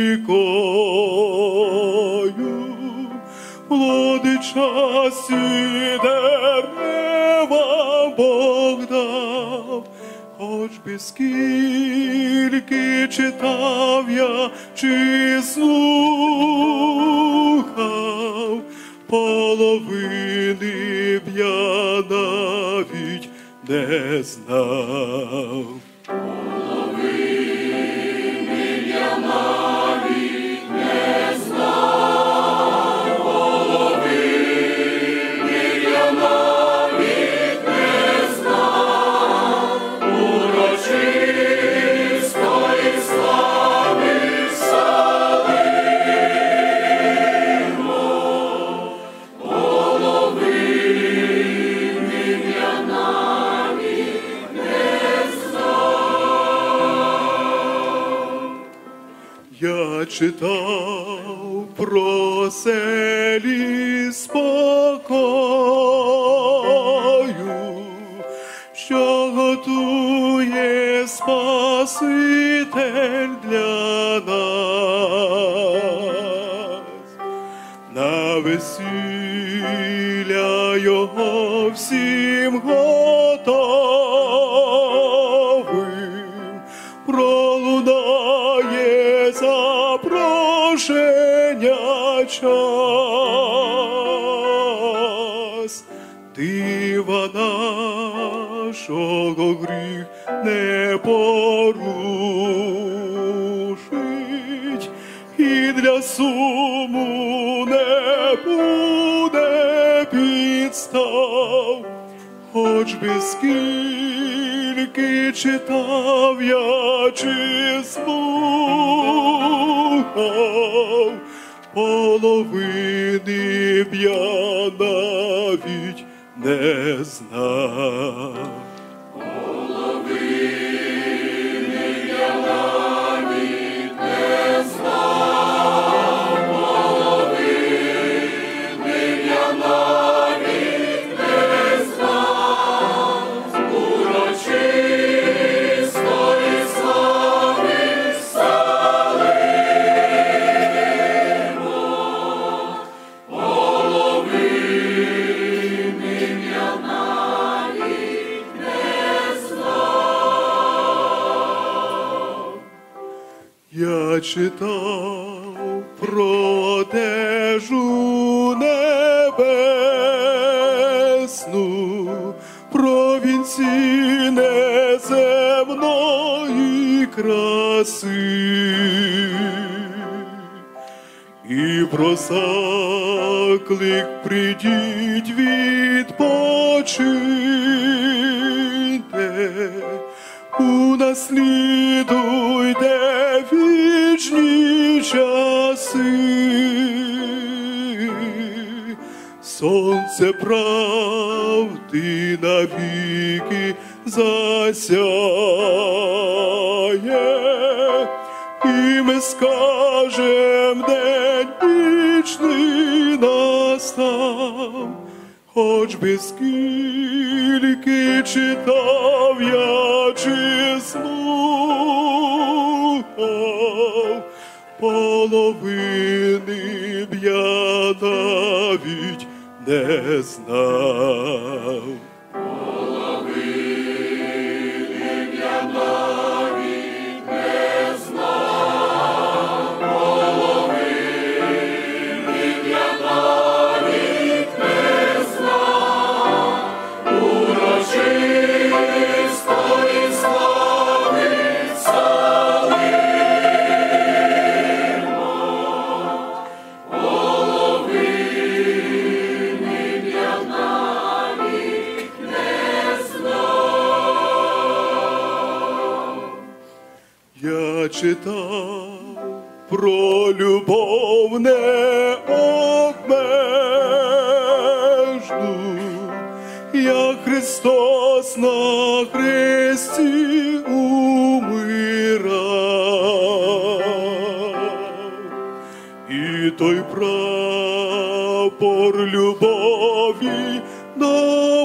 Speaker 10: рікою, плоди часті дерева Бог дав. Хоч би скільки читав я чи слухав, половини б я навіть не знав. Половини б я навіть не знав, половини б я навіть не знав, урочистої слави Салиму. Половини б я навіть не знав. Я читав про селі спокою, що готує Спаситель для нас. На весілля його всім готовим пролунає запрошення час. Дива нашого гріх не порушить, і для суму не буде підстав. Хоч би скільки читав я чи слухав, половини б я навіть не знав. Половини б я навіть не знав, половини б я навіть не знав, урочистої читав про одежу небесну, про вінці неземної краси і про заклик прийдіть відпочиньте, унаслідуйте вічні часи. Сонце правди навіки засяє, і ми скажем, день вічний настав. Хоч би скільки читав я чи слухав, половини б я навіть не знав. Половини б я навіть не знав. Половини б я навіть не знав. Урочистої слави Салимо. Половини б я навіть не знав. Я читав про любов необмежну, як Христос на хресті умирав. І той прапор любові до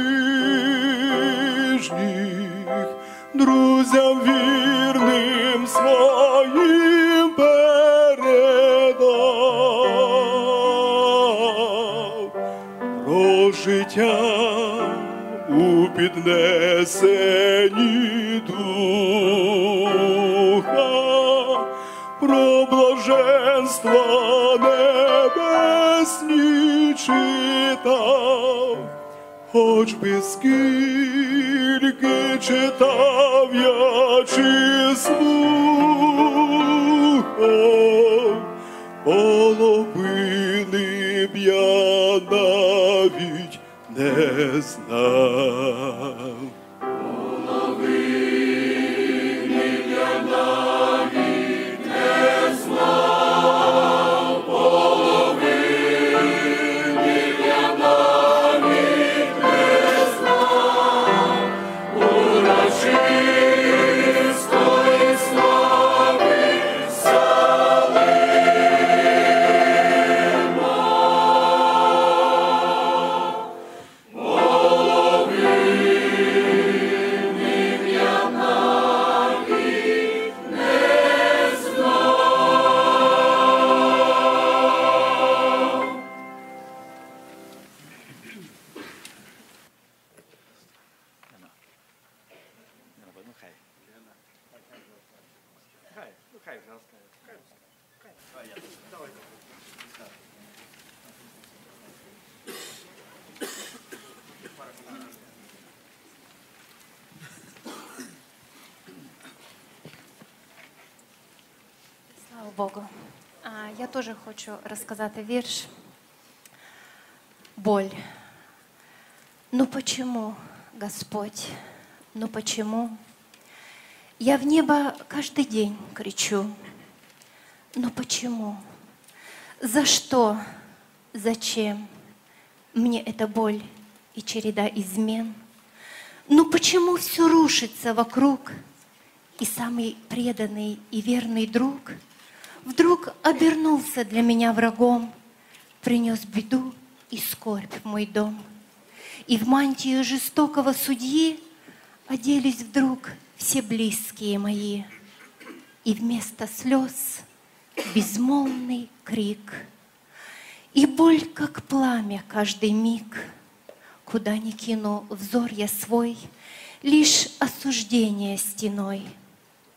Speaker 10: ближніх, друзям вірним своїм передав. Про життя у піднесенні духа, про блаженства небесні читав. Хоч би скільки читав я чи слухав, половини б я навіть не знав. Половини б я навіть не знав. Половини б я навіть не знав. Урочистої слави Салимо. Половини б я навіть не знав.
Speaker 12: Слава Богу. А, я тоже хочу рассказать вірш. Боль. Ну почему, Господь, ну почему? Я в небо каждый день кричу. Ну почему? За что? Зачем? Мне эта боль и череда измен. Ну почему все рушится вокруг? И самый преданный и верный друг вдруг обернулся для меня врагом, принес беду и скорбь в мой дом. И в мантию жестокого судьи оделись вдруг все близкие мои. И вместо слез безмолвный крик. И боль, как пламя, каждый миг. Куда ни кину взор я свой, лишь осуждение стеной.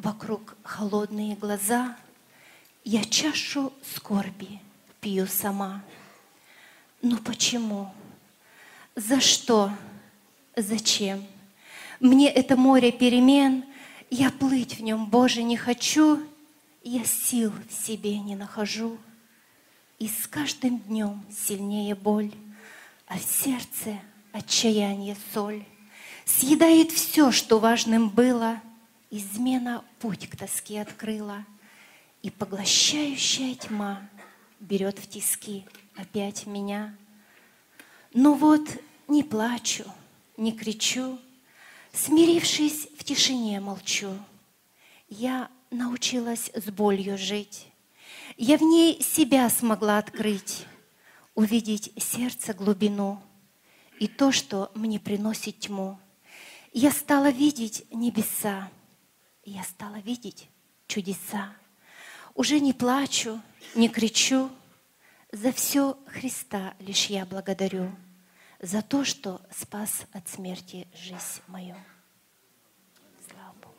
Speaker 13: вокруг холодные глаза, я чашу скорби пью сама. Ну почему? За что? Зачем? Мне это море перемен, я плыть в нем, Боже, не хочу, я сил в себе не нахожу. И с каждым днем сильнее боль, а в сердце отчаяние соль. Съедает все, что важным было, измена путь к тоске открыла, и поглощающая тьма берет в тиски опять меня. Но вот не плачу, не кричу, смирившись в тишине молчу. Я научилась с болью жить, я в ней себя смогла открыть, увидеть сердце глубину и то, что мне приносит тьму. Я стала видеть небеса, я стала видеть чудеса. Уже не плачу, не кричу, за все Христа лишь я благодарю, за то, что спас от смерти жизнь мою. Слава Богу.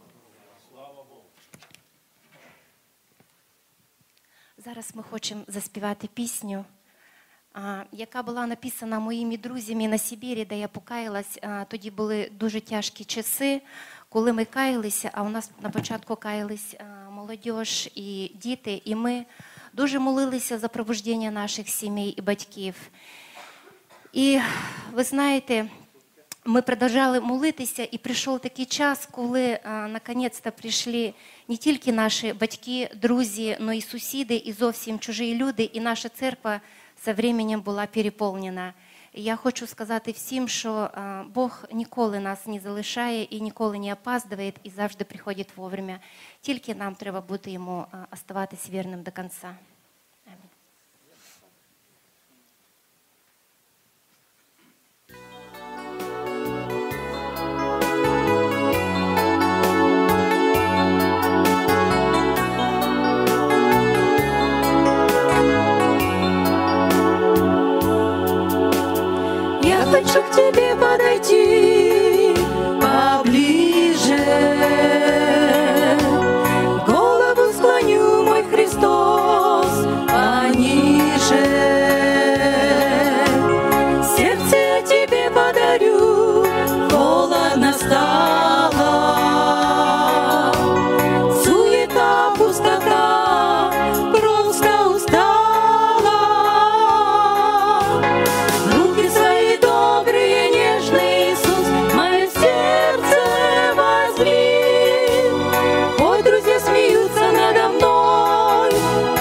Speaker 13: Зараз ми хочемо заспівати пісню, а, яка була написана моїми друзями на Сибірі, де я покаялась. А, тоді були дуже тяжкі часи, коли ми каялися, а у нас на початку каялись а, молодь і діти, і ми дуже молилися за пробудження наших сімей і батьків. І ви знаєте, ми продовжали молитися, і прийшов такий час, коли а, наконець-то прийшли не тільки наші батьки, друзі, але й сусіди, і зовсім чужі люди, і наша церква з часом була переповнена. І я хочу сказати всім, що а, Бог ніколи нас не залишає і ніколи не опаздує, і завжди приходить вовремя. Тільки нам треба бути йому а, оставатись вірним до кінця.
Speaker 14: Хочу к тебе подойти поближе, голову склоню, мой Христос, пониже. Сердце я тебе подарю, холодно стало, суета, пустота, просто устала. Руки свои добрые, нежный Иисус, мое сердце возьми. Хоть друзья смеются надо мной,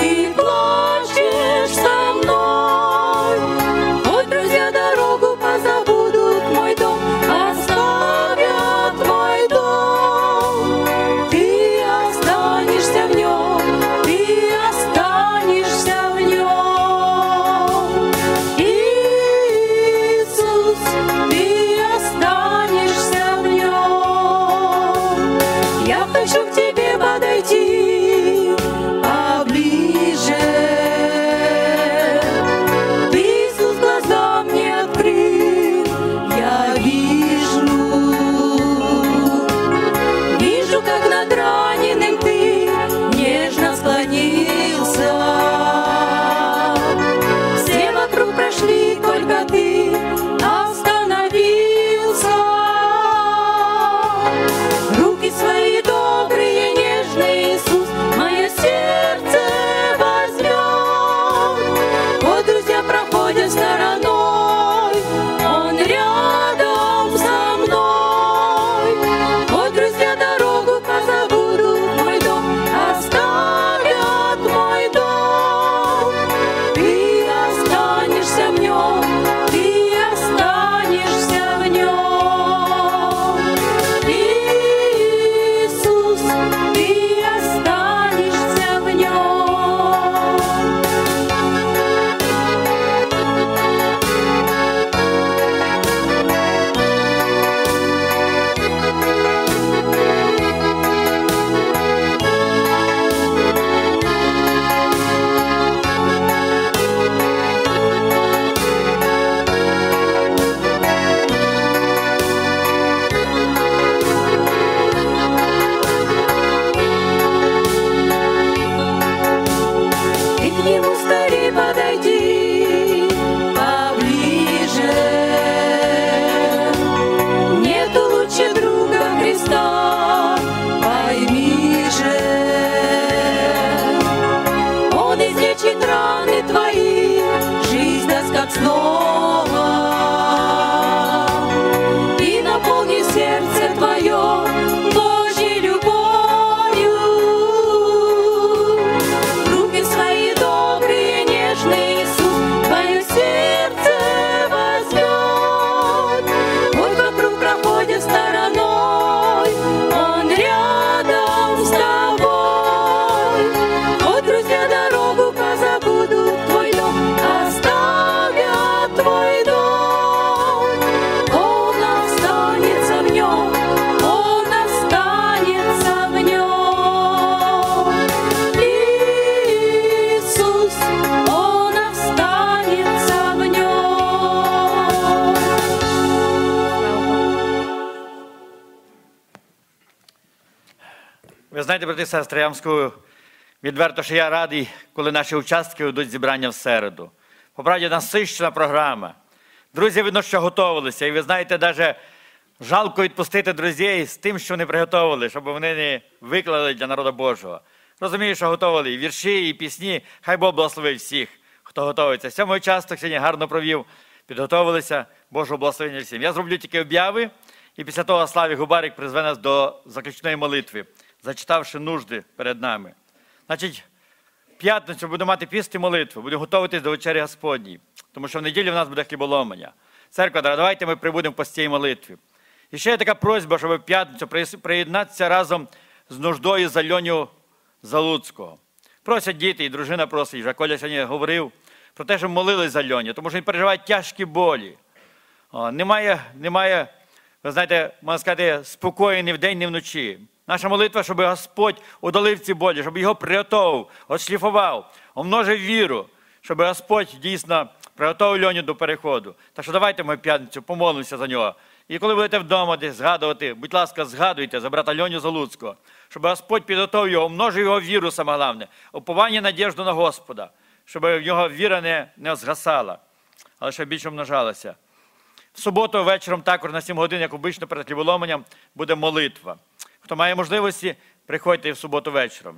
Speaker 15: Ви знаєте, брати і сестри, я вам скажу відверто, що я радий, коли наші участки ведуть зібрання в середу. Поправді, насичена програма. Друзі, видно, що готувалися. І ви знаєте, навіть жалко відпустити друзів з тим, що вони приготували, щоб вони не виклали для народу Божого. Розумію, що готували і вірші, і пісні. Хай Бог благословить всіх, хто готується. Сьомий участок сьогодні гарно провів, підготовилися. Божого благословення всім. Я зроблю тільки обяви, і після того Славі Губарик призве нас до заключної молитви, зачитавши нужди перед нами. Значить, в п'ятницю будемо мати піст і молитву, будемо готуватись до вечері Господній, тому що в неділю в нас буде хліболомання. Церква, давайте ми прибудемо в постій молитві. І ще є така просьба, щоб в п'ятницю приєднатися разом з нуждою за Льоню Залуцького. Просять діти, і дружина просить, вже Коля сьогодні говорив про те, щоб молились за Льоню, тому що він переживає тяжкі болі. О, немає, немає, ви знаєте, можна сказати, спокою ні вдень, ні вночі. Наша молитва, щоб Господь удалив ці болі, щоб його приготував, отшліфував, умножив віру, щоб Господь дійсно приготував Льоню до переходу. Так що давайте ми в п'ятницю помолимося за нього. І коли будете вдома десь згадувати, будь ласка, згадуйте за брата Льоню Залуцького, щоб Господь підготував його, умножив його віру, саме головне, уповання, надіжду на Господа, щоб його віра не, не згасала, але ще більше умножалася. В суботу вечором також на сім годин, як обично перед хліболоманням, буде молитва. Хто має можливості, приходьте в суботу вечором.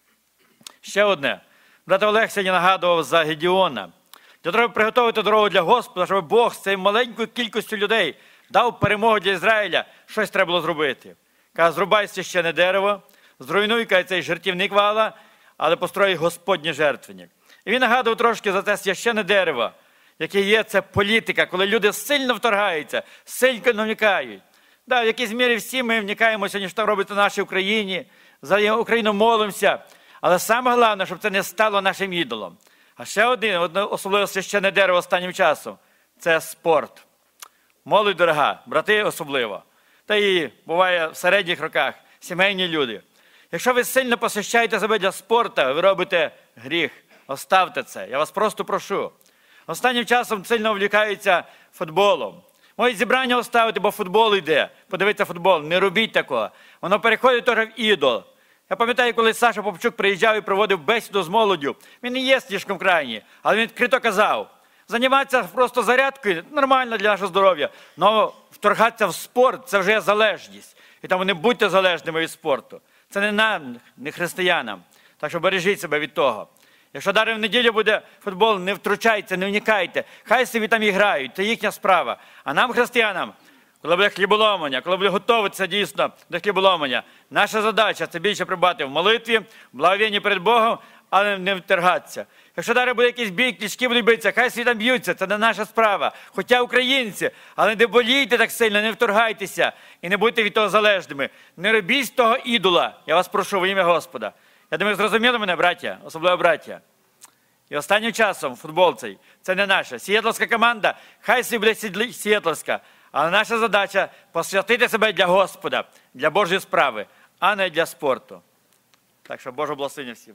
Speaker 15: Ще одне. Брат Олег сьогодні нагадував за Гедеона. Для того, щоб приготувати дорогу для Господа, щоб Бог з цією маленькою кількістю людей дав перемогу для Ізраїля, щось треба було зробити. Каже, зрубай священне дерево, зруйнуй, каже, цей жертівник вала, але построй Господній жертвенник. І він нагадував трошки за це священне дерево, яке є, це політика, коли люди сильно вторгаються, сильно вникають. Да, в якійсь мірі всі ми вникаємо сьогодні, що там робиться в нашій Україні, за Україну молимося, але саме головне, щоб це не стало нашим ідолом. А ще один, особливо священне дерево останнім часом, це спорт. Молодь дорога, брати особливо, та і буває в середніх роках, сімейні люди. Якщо ви сильно посвящаєте себе для спорту, ви робите гріх, оставте це, я вас просто прошу. Останнім часом сильно увлікаються футболом. Можуть зібрання оставити, бо футбол йде. Подивіться футбол, не робіть такого. Воно переходить теж в ідол. Я пам'ятаю, коли Саша Попчук приїжджав і проводив бесіду з молоддю. Він не є слишком крайній, але він відкрито казав. Займатися просто зарядкою нормально для нашого здоров'я. Але вторгатися в спорт – це вже є залежність. І тому не будьте залежними від спорту. Це не нам, не християнам. Так що бережіть себе від того. Якщо навіть в неділю буде футбол, не втручайте, не вникайте. Хай собі там і грають, це їхня справа. А нам, християнам, коли буде хліболомання, коли буде готуватися дійсно до хліболомання, наша задача – це більше прибати в молитві, в благовінні перед Богом, але не втергатися. Якщо навіть буде якийсь бій, клічки будуть битися, хай собі там б'ються, це не наша справа. Хоча українці, але не болійте так сильно, не вторгайтеся і не будьте від того залежними. Не робіть з того ідола, я вас прошу во ім'я Господа. Я думаю, зрозуміли мене, браття, особливо браття. І останнім часом футбол цей, це не наша. Сієтловська команда, хай собі буде Сієтловська, але наша задача – посвятити себе для Господа, для Божої справи, а не для спорту. Так що Божого благословення всім.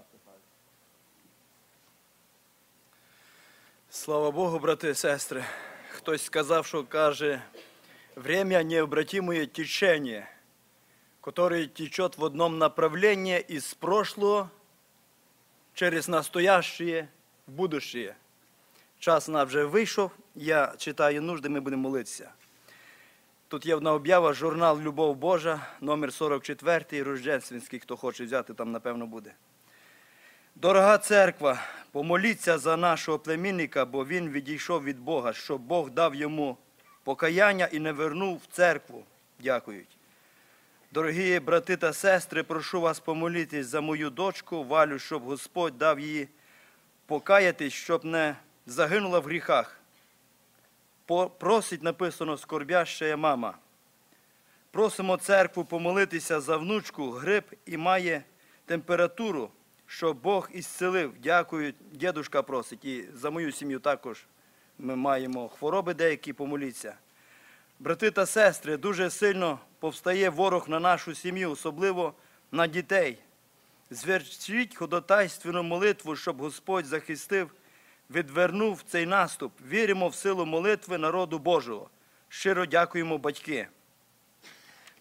Speaker 16: Слава Богу, брати і сестри. Хтось сказав, що каже, время необратимое течение, которое течет в одном направлении из прошлого через настоящее в будущее. Час нам вже вийшов, я читаю нужди, ми будемо молитися. Тут є одна об'ява, журнал «Любов Божа», номер сорок чотири, Рождественський, хто хоче взяти, там напевно буде. Дорога церква, помоліться за нашого племінника, бо він відійшов від Бога, щоб Бог дав йому покаяння і не вернув в церкву. Дякують. Дорогі брати та сестри, прошу вас помолитись за мою дочку Валю, щоб Господь дав їй покаятись, щоб не загинула в гріхах. Просить, написано, скорбяща мама. Просимо церкву помолитися за внучку, грип і має температуру, щоб Бог ісцелив. Дякую, дідушка просить. І за мою сім'ю також ми маємо хвороби деякі, помоліться. Брати та сестри, дуже сильно повстає ворог на нашу сім'ю, особливо на дітей. Звершіть ходатайственну молитву, щоб Господь захистив, відвернув цей наступ. Віримо в силу молитви народу Божого. Щиро дякуємо, батьки.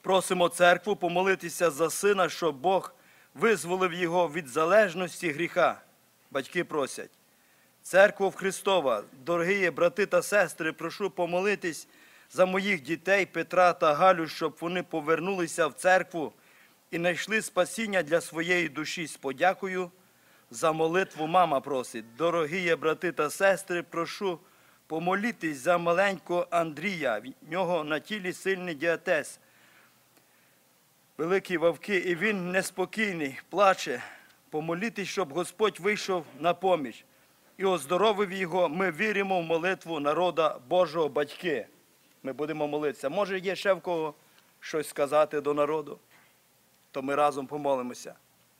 Speaker 16: Просимо церкву помолитися за сина, щоб Бог визволив його від залежності гріха. Батьки просять. Церква Христова, дорогі брати та сестри, прошу помолитись за моїх дітей Петра та Галю, щоб вони повернулися в церкву і знайшли спасіння для своєї душі. З подякою за молитву мама просить. Дорогі брати та сестри, прошу помолітись за маленького Андрія. В нього на тілі сильний діатез, великі вовки, і він неспокійний, плаче. Помолітись, щоб Господь вийшов на поміч і оздоровив його. Ми віримо в молитву народа Божого, батьки. Ми будемо молитися. Може, є ще в кого щось сказати до народу? То ми разом помолимося.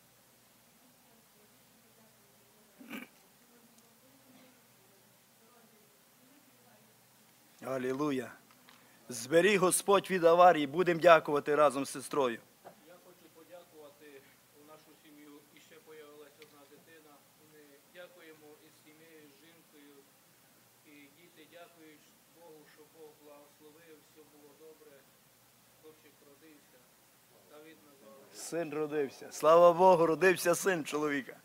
Speaker 16: Алілуя. Зберіг Господь від аварії. Будемо дякувати разом з сестрою.
Speaker 11: Я хочу подякувати. У нашу сім'ю іще появилася одна дитина. Ми дякуємо із сім'єю, з жінкою. І діти дякують Богу, що Бог благословив, все було добре. Хлопчик родився. Давид назвали.
Speaker 16: Син родився. Слава Богу, родився син чоловіка.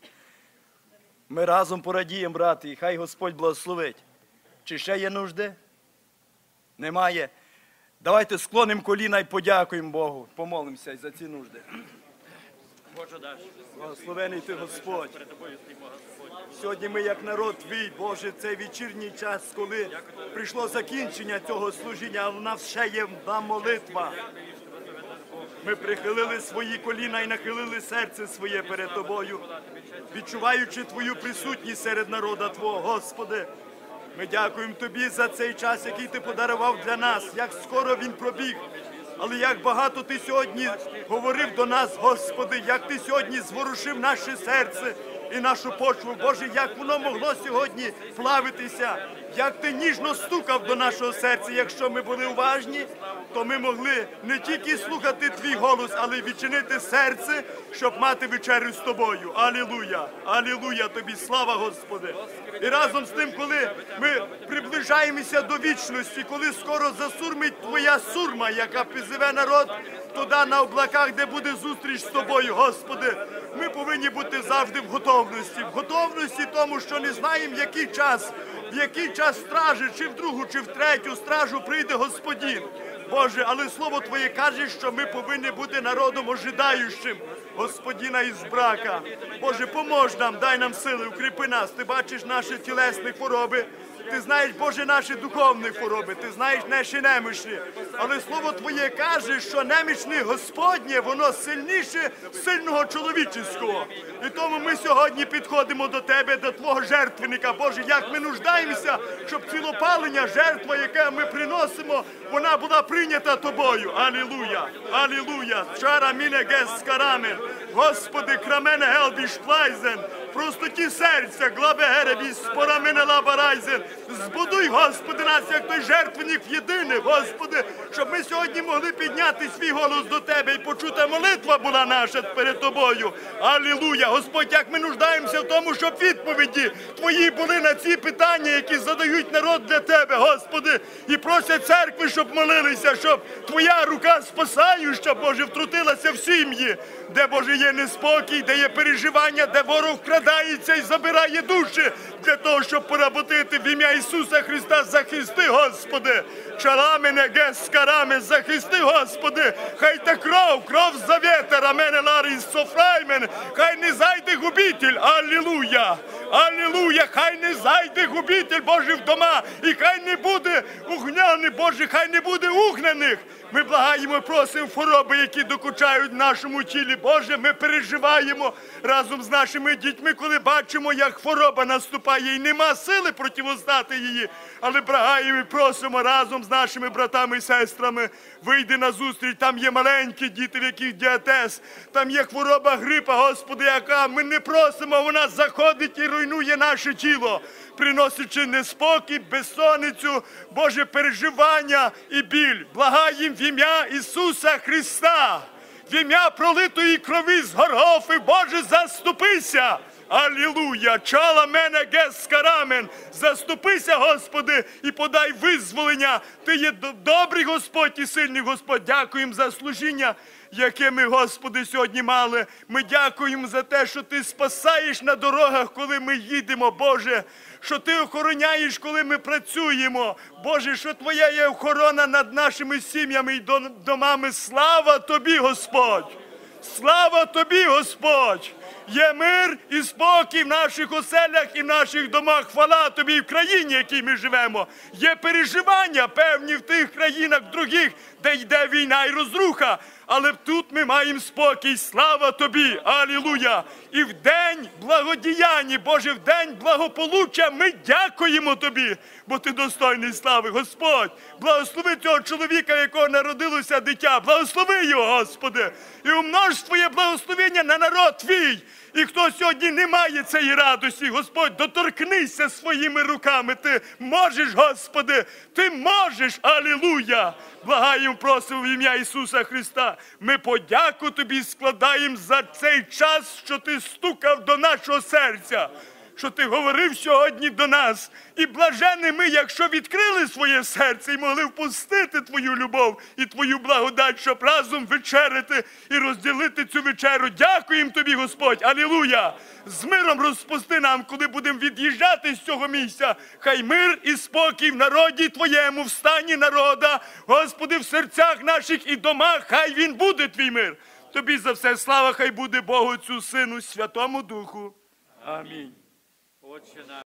Speaker 16: Ми разом порадіємо, брати, і хай Господь благословить. Чи ще є нужди? Немає. Давайте склонимо коліна і подякуємо Богу. Помолимося за ці нужди. Благословений ти, Господь. Сьогодні ми, як народ твій, Боже, цей вечірній час, коли прийшло закінчення цього служіння, а в нас ще є одна молитва. Ми прихилили свої коліна і нахилили серце своє перед тобою, відчуваючи твою присутність серед народа Твого, Господи. Ми дякуємо Тобі за цей час, який Ти подарував для нас, як скоро він пробіг. Але як багато Ти сьогодні говорив до нас, Господи, як Ти сьогодні зворушив наше серце і нашу почву. Боже, як воно могло сьогодні плавитися, як Ти ніжно стукав до нашого серця. Якщо ми були уважні, то ми могли не тільки слухати Твій голос, але й відчинити серце, щоб мати вечерю з Тобою. Алілуя! Алілуя Тобі! Слава, Господи! І разом з тим, коли ми приближаємося до вічності, коли скоро засурмить Твоя сурма, яка призиве народ туди на облаках, де буде зустріч з Тобою, Господи, ми повинні бути завжди в готовності. В готовності тому, що не знаємо, який час, в який час стражі, чи в другу, чи в третю стражу прийде Господин. Боже, але Слово Твоє каже, що ми повинні бути народом ожидаючим Господина із брака. Боже, помож нам, дай нам сили, укріпи нас. Ти бачиш наші тілесні хвороби, Ти знаєш, Боже, наші духовні хвороби, Ти знаєш наші немічні. Але Слово Твоє каже, що немічне Господнє, воно сильніше сильного чоловічого. І тому ми сьогодні підходимо до Тебе, до Твого жертвенника. Боже, як ми нуждаємося, щоб цілопалення, жертва, яке ми приносимо, вона була прийнята Тобою. Алілуя! Алілуя! Чара міне гес карамен. Господи, крамене гелбіш плайзен. Просто ті серця, глабе геребі, спора мене лабарайзен. Збудуй, Господи, нас, як той жертвенник єдиний, Господи, щоб ми сьогодні могли підняти свій голос до Тебе і почута молитва була наша перед Тобою. Алілуя! Господь, як ми нуждаємося в тому, щоб відповіді Твої були на ці питання, які задають народ для Тебе, Господи, і просять церкви, щоб молилися, щоб Твоя рука спасаюча, Боже, втрутилася в сім'ї, де, Боже, є неспокій, де є переживання, де ворог вкрадається і забирає душі для того, щоб поработити в ім'я Ісуса Христа. Захисти, Господи, чарамене гескараме, захисти, Господи, хай та кров, кров завета, рамене ларіс софраймен, хай не зайде губитель, алілуя, алілуя, хай не зайде губитель, Боже, в дома, і хай не буде угняний, Боже, хай не буде угнаних. Ми благаємо і просимо хвороби, які докучають нашому тілі. Боже, ми переживаємо разом з нашими дітьми, коли бачимо, як хвороба наступає і нема сили противостати її. Але благаємо і просимо разом з нашими братами і сестрами, вийди на зустріч. Там є маленькі діти, в яких діатез, там є хвороба грипа, Господи, яка ми не просимо, вона заходить і руйнує наше тіло, приносячи неспокій, безсонницю, Боже, переживання і біль. Благаємо в ім'я Ісуса Христа, в ім'я пролитої крові з Голгофи, Боже, заступися.
Speaker 17: Алілуя! Чала мене гескарамен. Заступися, Господи, і подай визволення. Ти є добрий Господь і сильний Господь. Дякуємо за служіння, яке ми, Господи, сьогодні мали. Ми дякуємо за те, що Ти спасаєш на дорогах, коли ми їдемо, Боже. Що Ти охороняєш, коли ми працюємо. Боже, що Твоя є охорона над нашими сім'ями і домами. Слава Тобі, Господь! Слава Тобі, Господь! Є мир і спокій в наших оселях і в наших домах. Хвала Тобі в країні, в якій ми живемо. Є переживання певні в тих країнах других, де йде війна і розруха. Але тут ми маємо спокій. Слава Тобі! Алілуя! І в день благодіяння, Боже, в день благополуччя ми дякуємо Тобі, бо Ти достойний слави. Господь, благослови цього чоловіка, якого народилося дитя. Благослови його, Господи, і умнож Твоє благословення на народ Твій. І хто сьогодні не має цієї радості, Господь, доторкнися своїми руками. Ти можеш, Господи, Ти можеш, алілуя! Благаємо, просимо в ім'я Ісуса Христа. Ми подяку Тобі складаємо за цей час, що Ти стукав до нашого серця, що Ти говорив сьогодні до нас. І блажені ми, якщо відкрили своє серце і могли впустити Твою любов і Твою благодать, щоб разом вечеряти і розділити цю вечерю. Дякуємо Тобі, Господь. Алілуя! З миром розпусти нам, коли будемо від'їжджати з цього місця. Хай мир і спокій в народі Твоєму, в стані народа, Господи, в серцях наших і домах, хай він буде Твій мир. Тобі за все слава, хай буде Богу Отцю, Сину, Святому Духу. Амінь.